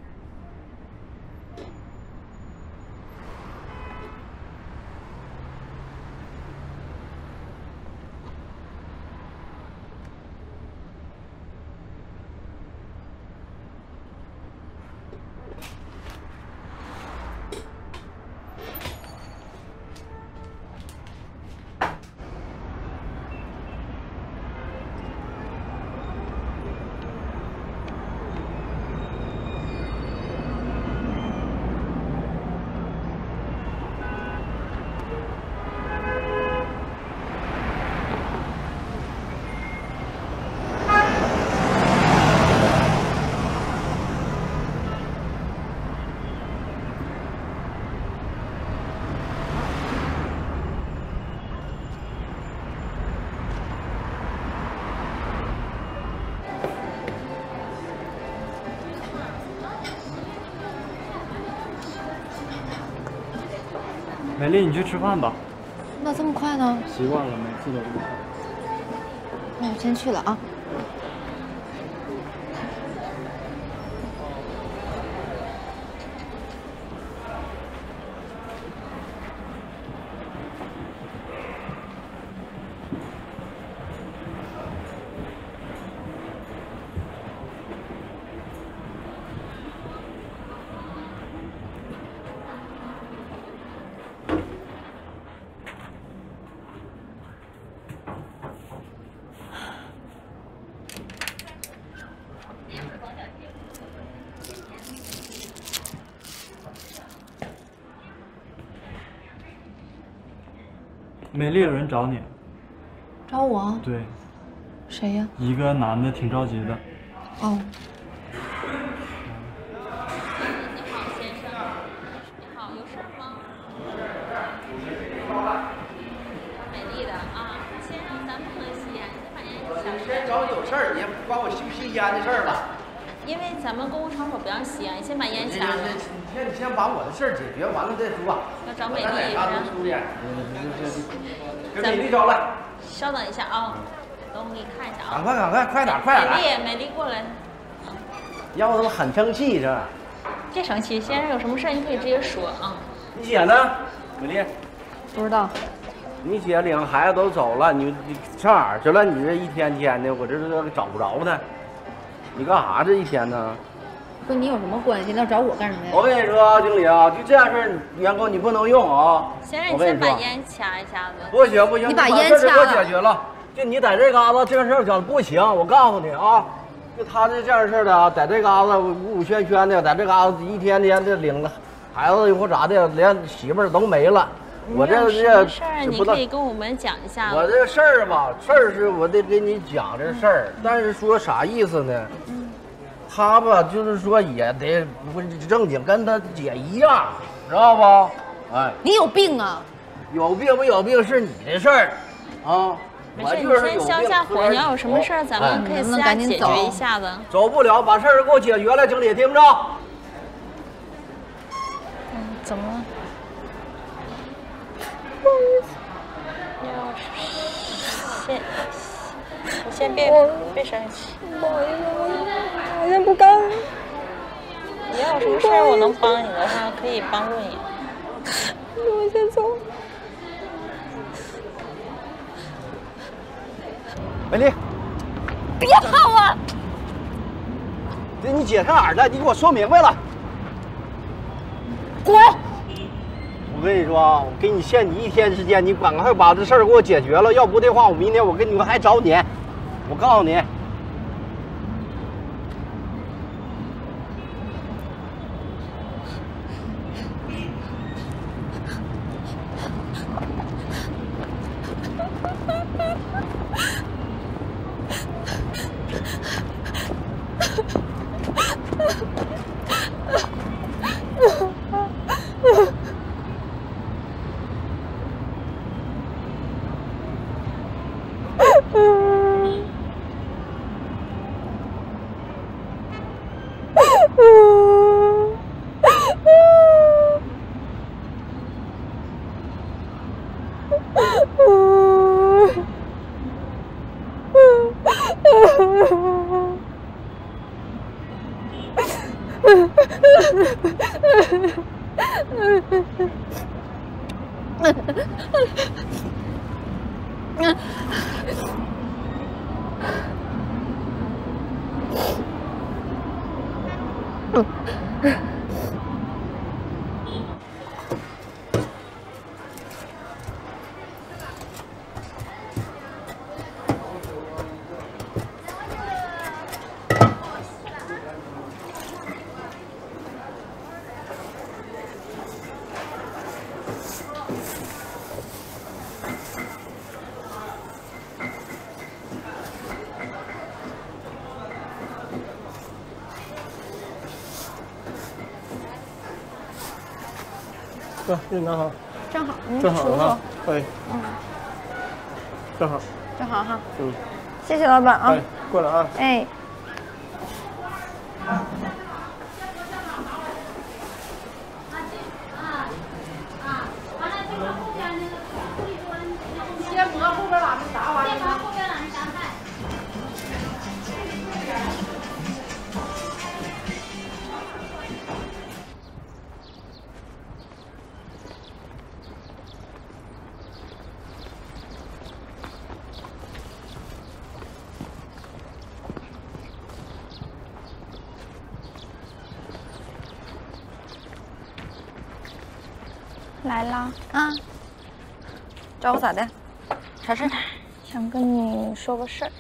美丽，你去吃饭吧。 那这么快呢？ 习惯了，每次都这么快。 那我先去了啊。 美丽，有人找你。 找我？ 对。 谁呀？ 一个男的，挺着急的。 哦。 你好，先生。你好，有事吗？美丽的啊，先生，咱不能吸烟，你把烟你先找有事儿，你也不管我吸不吸烟的事儿了。 因为咱们公共场所不让吸烟，你先把烟掐了。 你先你先把我的事儿解决完了再说。 要找美丽是吧？出去，给咱美丽找来。 稍等一下啊，等我给你看一下啊。 赶快赶快快点快点！ 美丽，美丽过来。 要不他很生气这。 别生气，先生有什么事你可以直接说啊。 你姐呢，美丽？ 不知道。 你姐领孩子都走了，你你上哪儿去了？你这一天天的，我这这找不着她。你干啥这一天呢？ 跟你有什么关系？那找我干什么呀？ 我跟你说，经理啊，就这样事儿，员工你不能用啊。 先生，你先把烟掐一下子。 不行不行， 你把烟掐了。 这给我解决了。就你在这嘎达这个事儿讲不行，我告诉你啊，就他这这样事儿的啊，在这嘎达五五喧喧的，在这嘎达一天天的领了孩子或咋的，连媳妇儿都没了。我这这这事儿，你不能可以跟我们讲一下。 我这事儿吧，事儿是我得给你讲这事儿，但是说啥意思呢？他吧，就是说也得不正经，跟他姐一样，知道不？哎， 你有病啊！ 有病不有病是你的事儿，啊。 没事，你先消下火。你要有什么事儿，咱们可以私下解决一下子。 走不了，把事儿给我解决了，经理听不着？ 嗯，怎么了？要先，你先别别生气。 不好意思，我我先不干了。 你要有什么事儿我能帮你的话，可以帮助你。 我先走。 美丽， 别跑啊！ 这你姐上哪儿了？你给我说明白了。 滚！ 我跟你说啊，我给你限你一天时间，你赶快把这事儿给我解决了，要不的话，我明天我跟你我还找你。我告诉你。 哥，你拿好。 正好，你正好数哈， 数。 可以。 嗯， 正好。 正好哈。 嗯。 谢谢老板啊。 哎，过来啊。 哎。 先磨后边把那炸完了。 后边把那炸菜。 来啦啊！找我咋的？啥事？ 想跟你说个事儿。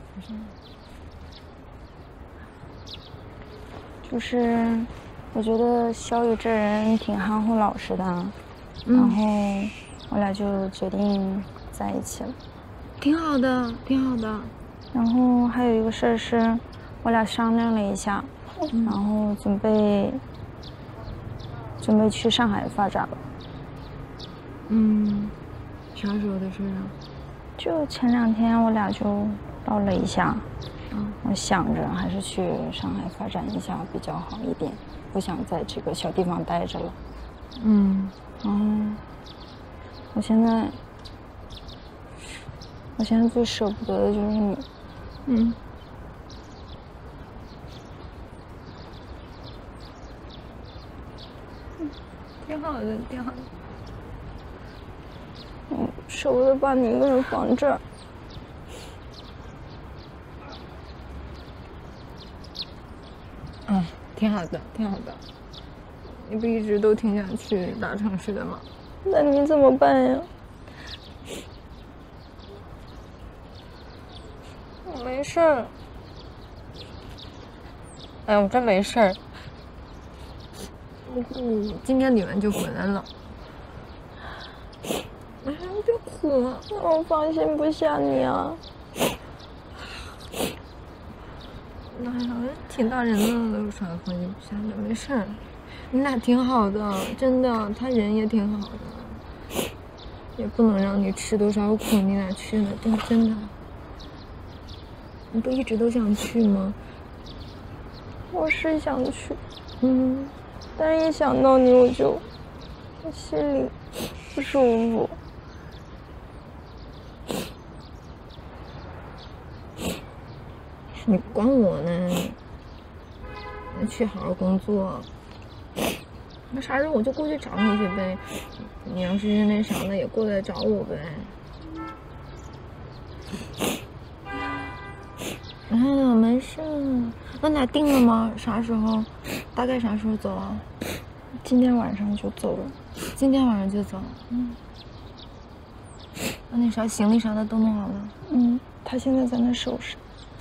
就是我觉得小雨这人挺憨厚老实的， 嗯、 然后我俩就决定在一起了。 挺好的，挺好的。 然后还有一个事儿是，我俩商量了一下，嗯、然后准备准备去上海发展了。 嗯，啥时候的事啊？ 就前两天我俩就唠了一下， 嗯， 我想着还是去上海发展一下比较好一点，不想在这个小地方待着了。 嗯， 然后我现在，我现在最舍不得的就是你。 嗯。挺好的，挺好的。 我舍不得把你一个人放这儿。 嗯，挺好的，挺好的。你不一直都挺想去大城市的吗？ 那你怎么办呀？ 我没事儿。哎，我真没事儿。 你今天领完就回来了。哎呀，别哭了， 我放心不下你啊。 哎呀，挺大人了，有啥放心不下的？没事儿，你俩挺好的，真的，他人也挺好的，也不能让你吃多少苦，你俩去了，真真的。你不一直都想去吗？ 我是想去，嗯，但是一想到你，我就我心里不舒服。 你管我呢？你去好好工作。那啥时候我就过去找你去呗。你要是那啥的，也过来找我呗。哎呀，没事。那你俩定了吗？啥时候？大概啥时候走啊？ 今天晚上就走了。 今天晚上就走。嗯。那那啥，行李啥的都弄好了？ 嗯，他现在在那收拾。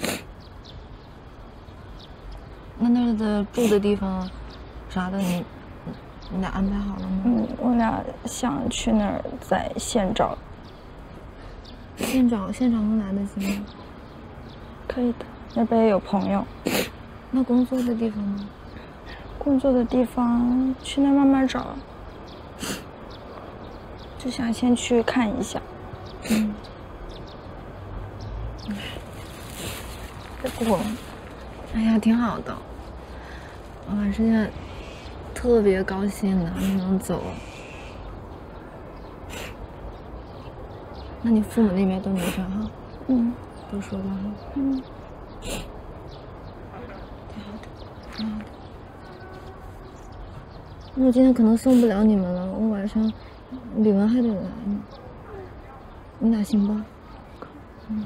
那那儿的住的地方，啥的你，你俩安排好了吗？ 嗯，我俩想去那儿再现找。 现找，现找能来得及吗？ 可以的，那边也有朋友。 那工作的地方呢？ 工作的地方去那儿慢慢找。就想先去看一下。 嗯。别哭了。哎呀，挺好的。我现在特别高兴的，你能走。那你父母那边都没事哈？ 嗯， 都说了哈。 嗯， 挺好的，挺好的。那我今天可能送不了你们了，我晚上李文还得来呢。你俩行吧？嗯。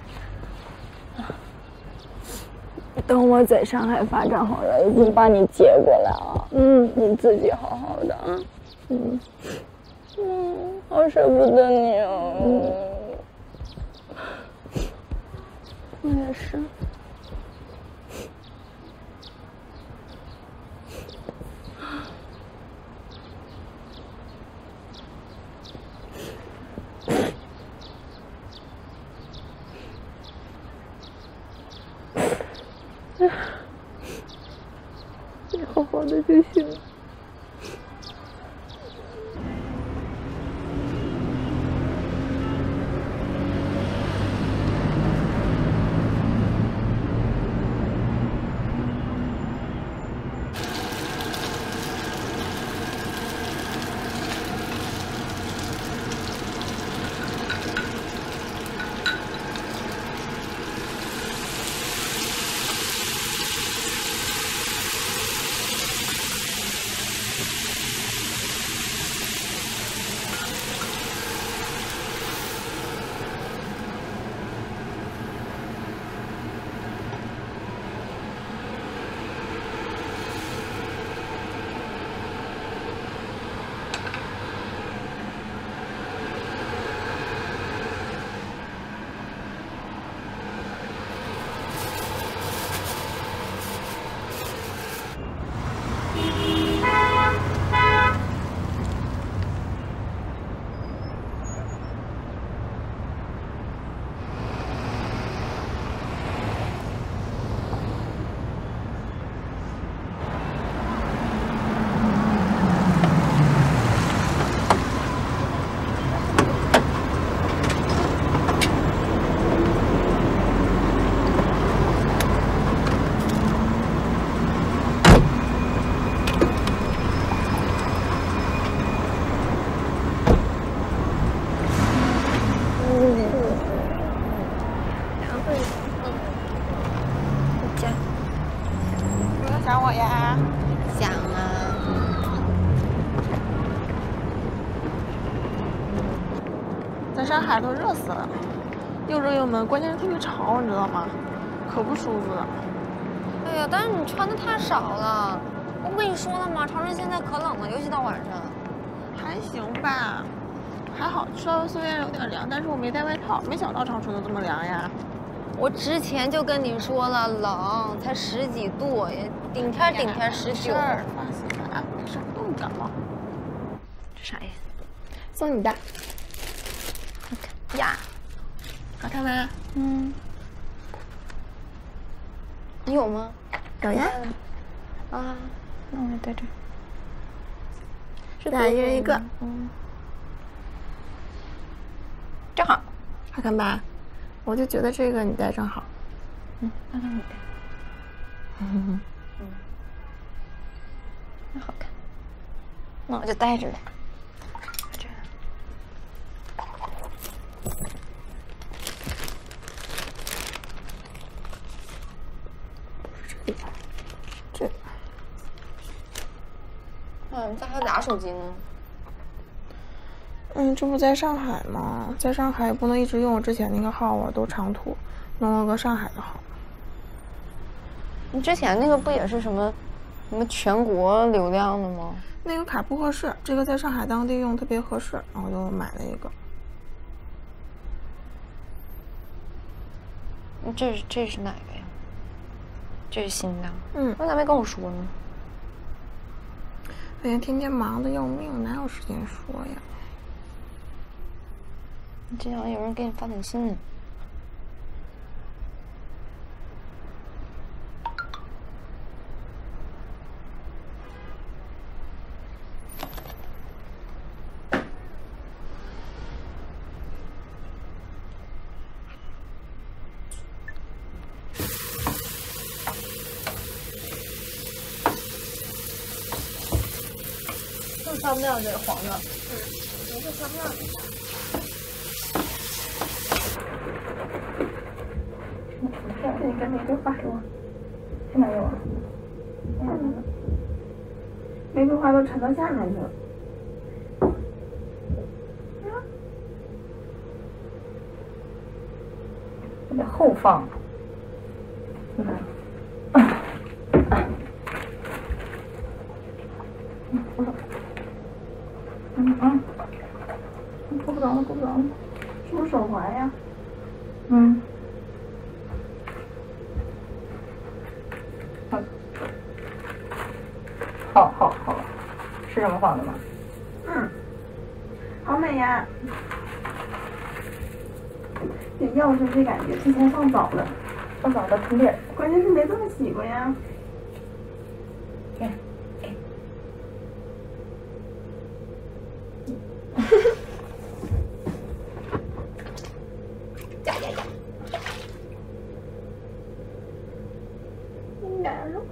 等我在上海发展好了，一定把你接过来啊！嗯，你自己好好的啊！嗯嗯，好舍不得你哦。嗯，我也是。你好好的就行了。 想我呀？ 想啊。 在上海都热死了，又热又闷，关键是特别潮，你知道吗？可不舒服了。 哎呀，但是你穿的太少了。我不跟你说了吗？长春现在可冷了，尤其到晚上。 还行吧，还好，稍微虽然有点凉，但是我没带外套，没想到长春都这么凉呀。 我之前就跟你说了，冷，才十几度，也顶天顶天十九。 没事儿，放心吧，没事感冒。这啥呀？ 送你的。 好看呀， 好看吗？ 嗯。你有吗？ 有呀。 啊，那我戴这。 是的，一人一个。 嗯。正好。 好看吧？我就觉得这个你戴正好。 嗯，那让你戴。嗯嗯。那好看。那我就戴着呗。这。 这个。这个。 嗯，咱还有俩手机呢。 嗯，这不在上海吗？在上海也不能一直用我之前那个号啊，都长途，弄了个上海的号。 你之前那个不也是什么什么全国流量的吗？ 那个卡不合适，这个在上海当地用特别合适，然后就买了一个。 这是这是哪个呀？这是新的。 嗯， 你咋没跟我说呢？ 哎呀，天天忙得要命，哪有时间说呀？ 你这样有人给你发短信呢。 这擦不掉这个黄的。嗯，没事，擦不掉。这你跟玫瑰花给我，去哪有啊？嗯，玫瑰花都沉到下面去了。得后放。你看。嗯嗯，够不着了，够不着了，是不是手环呀？嗯。好，好，好，是这么放的吗？嗯，好美呀！这钥匙这感觉之前放早了，放早了坑点，关键是没这么洗过呀。看。呀呀呀！难受。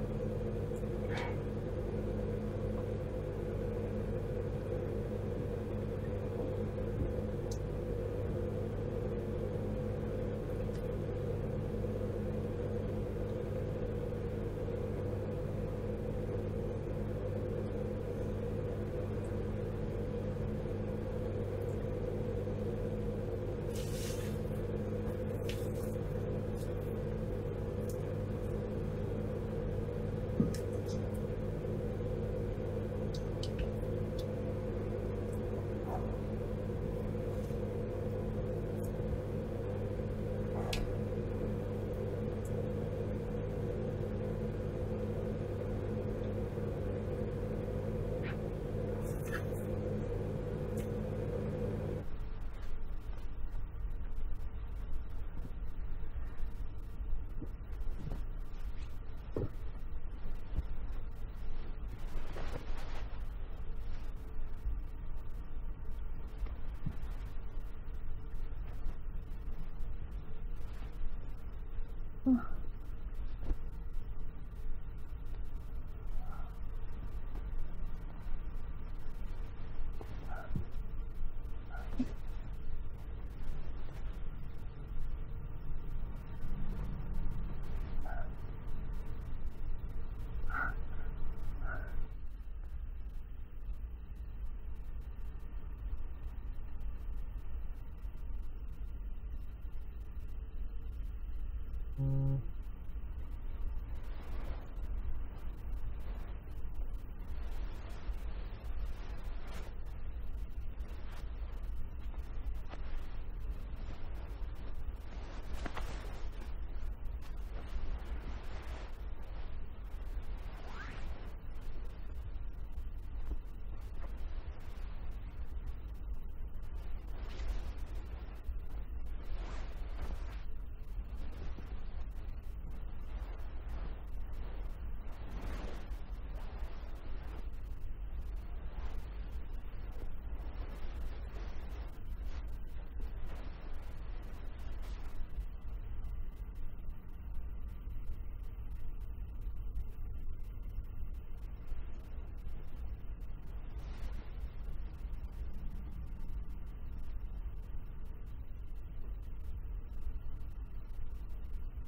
嗯。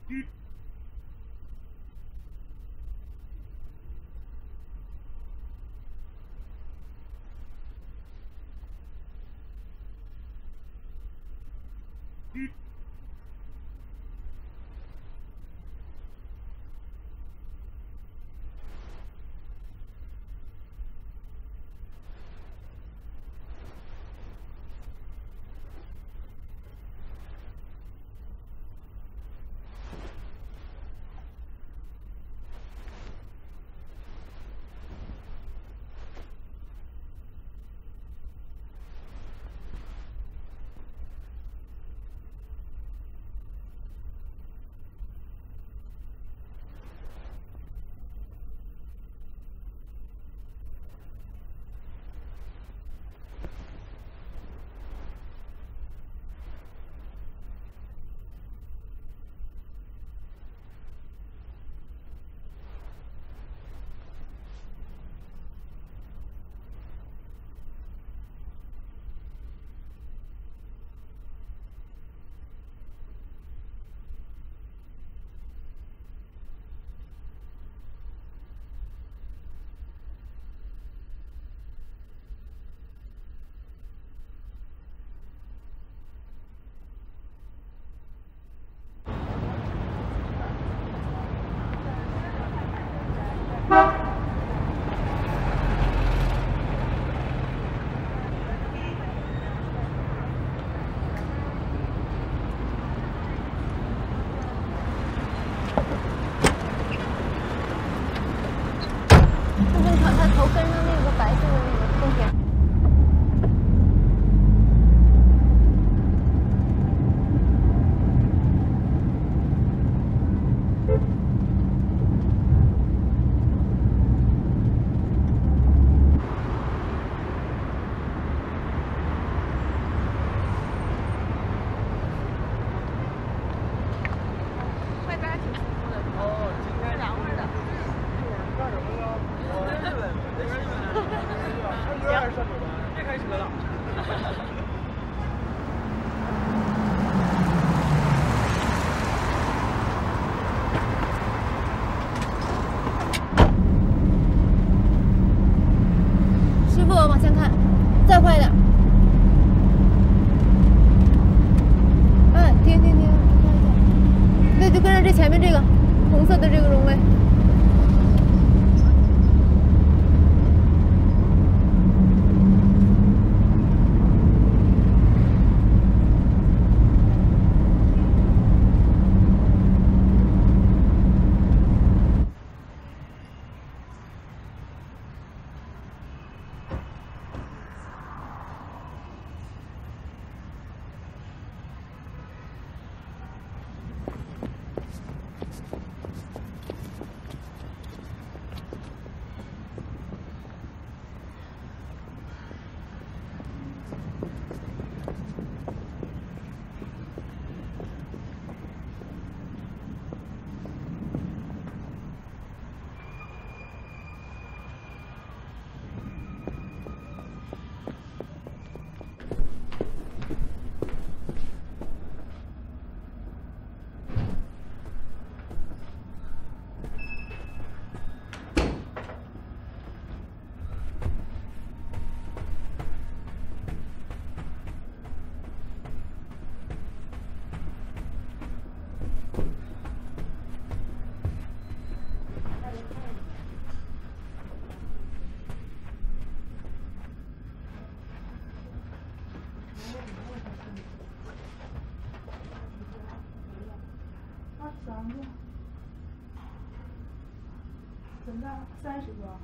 怎的？三十多。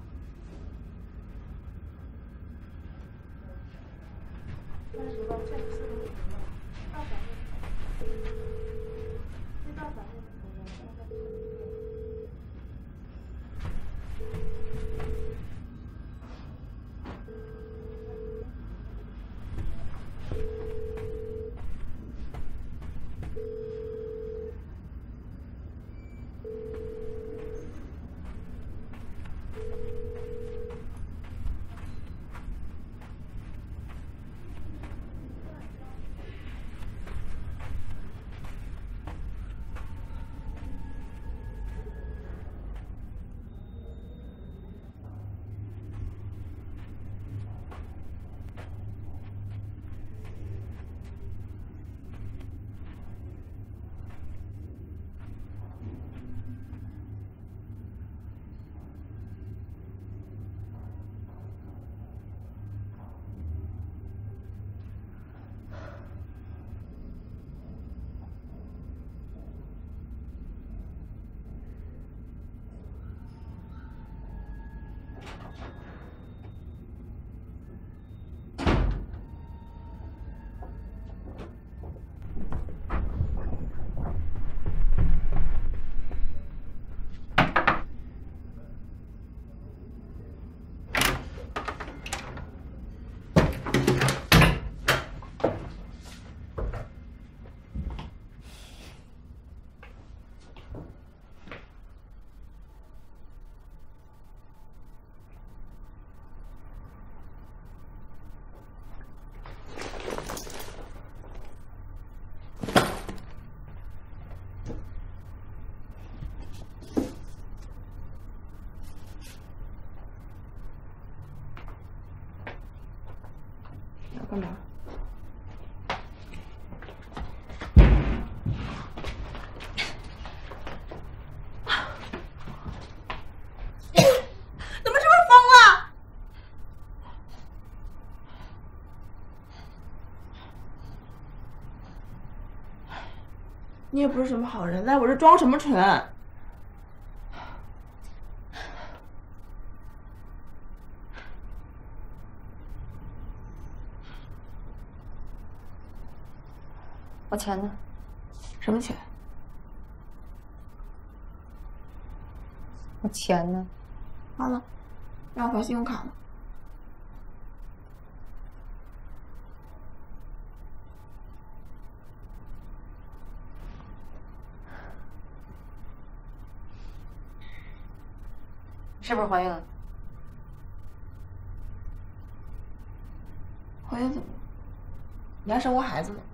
三十多，这四十五了，到咱们，这到咱们。 你也不是什么好人，来我这装什么纯？ 我钱呢？ 什么钱？ 我钱呢？ 完了，让我发信用卡呢。 是不是怀孕了？ 怀孕怎么了？你还生过孩子呢。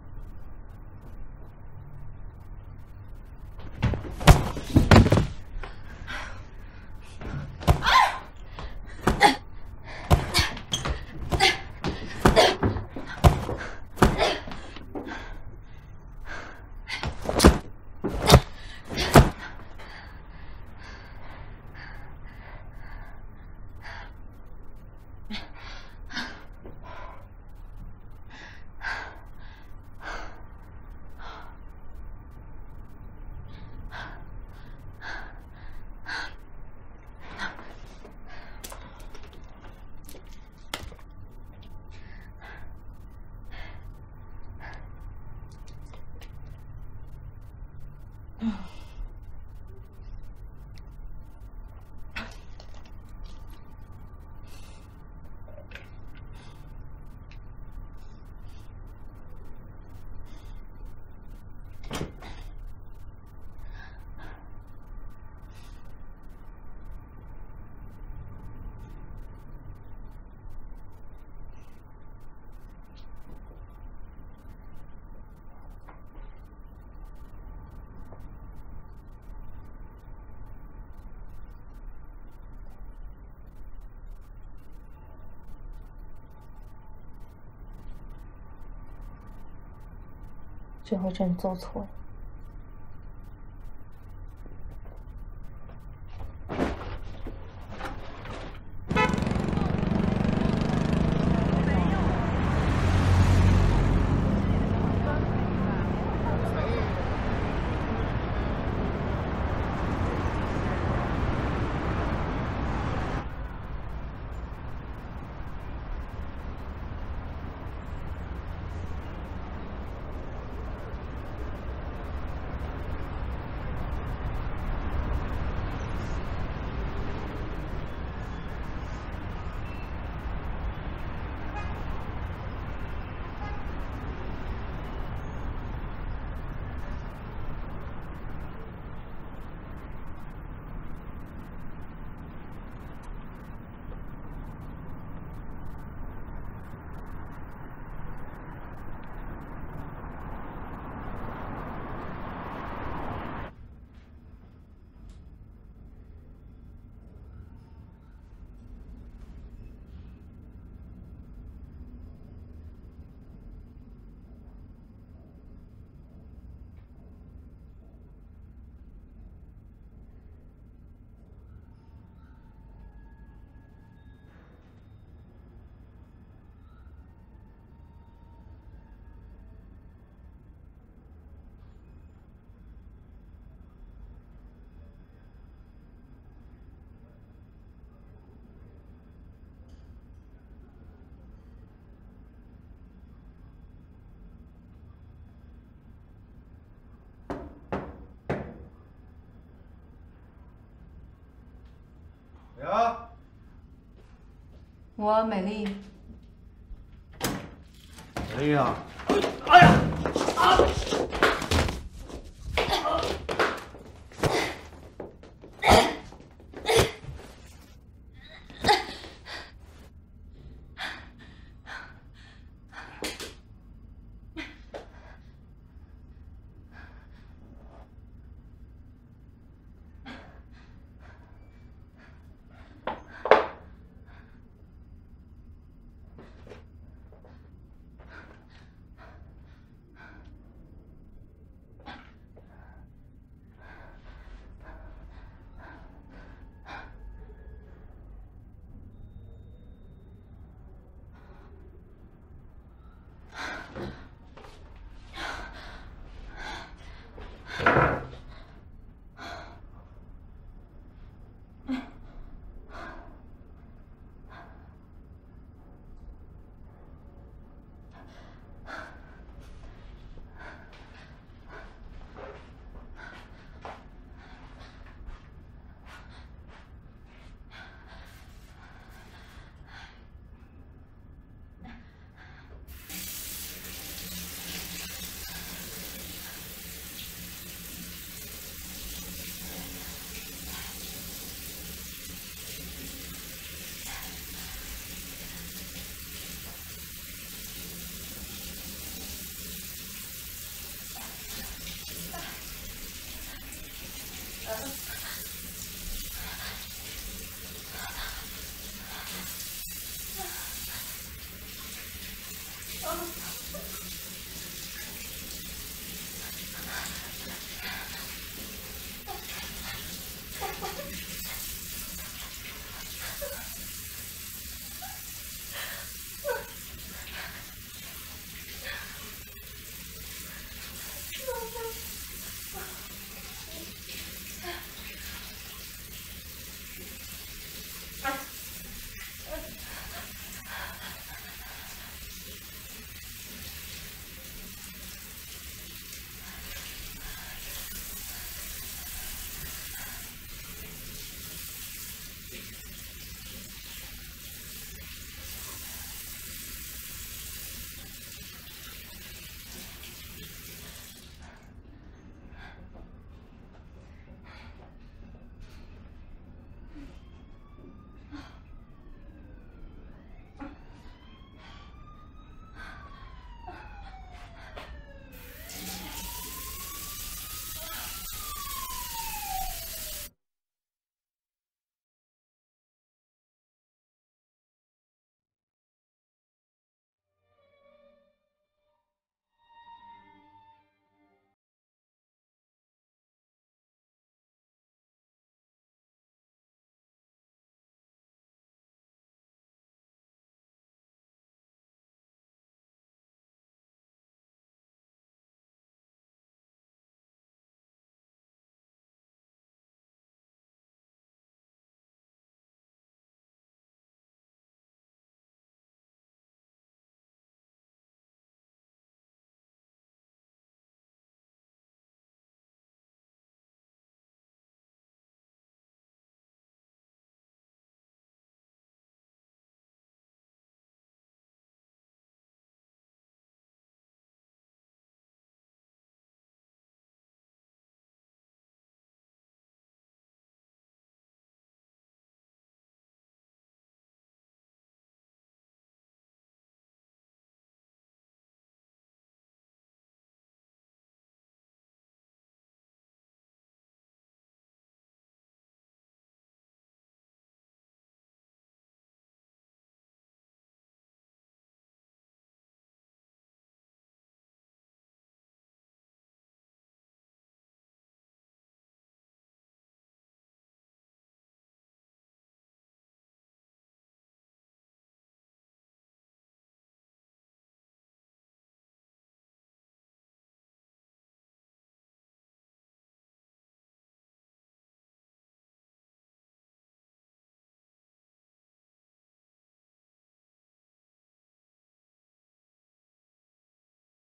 最后真做错了。 呀， 我美丽。 美丽呀！ 哎呀！啊！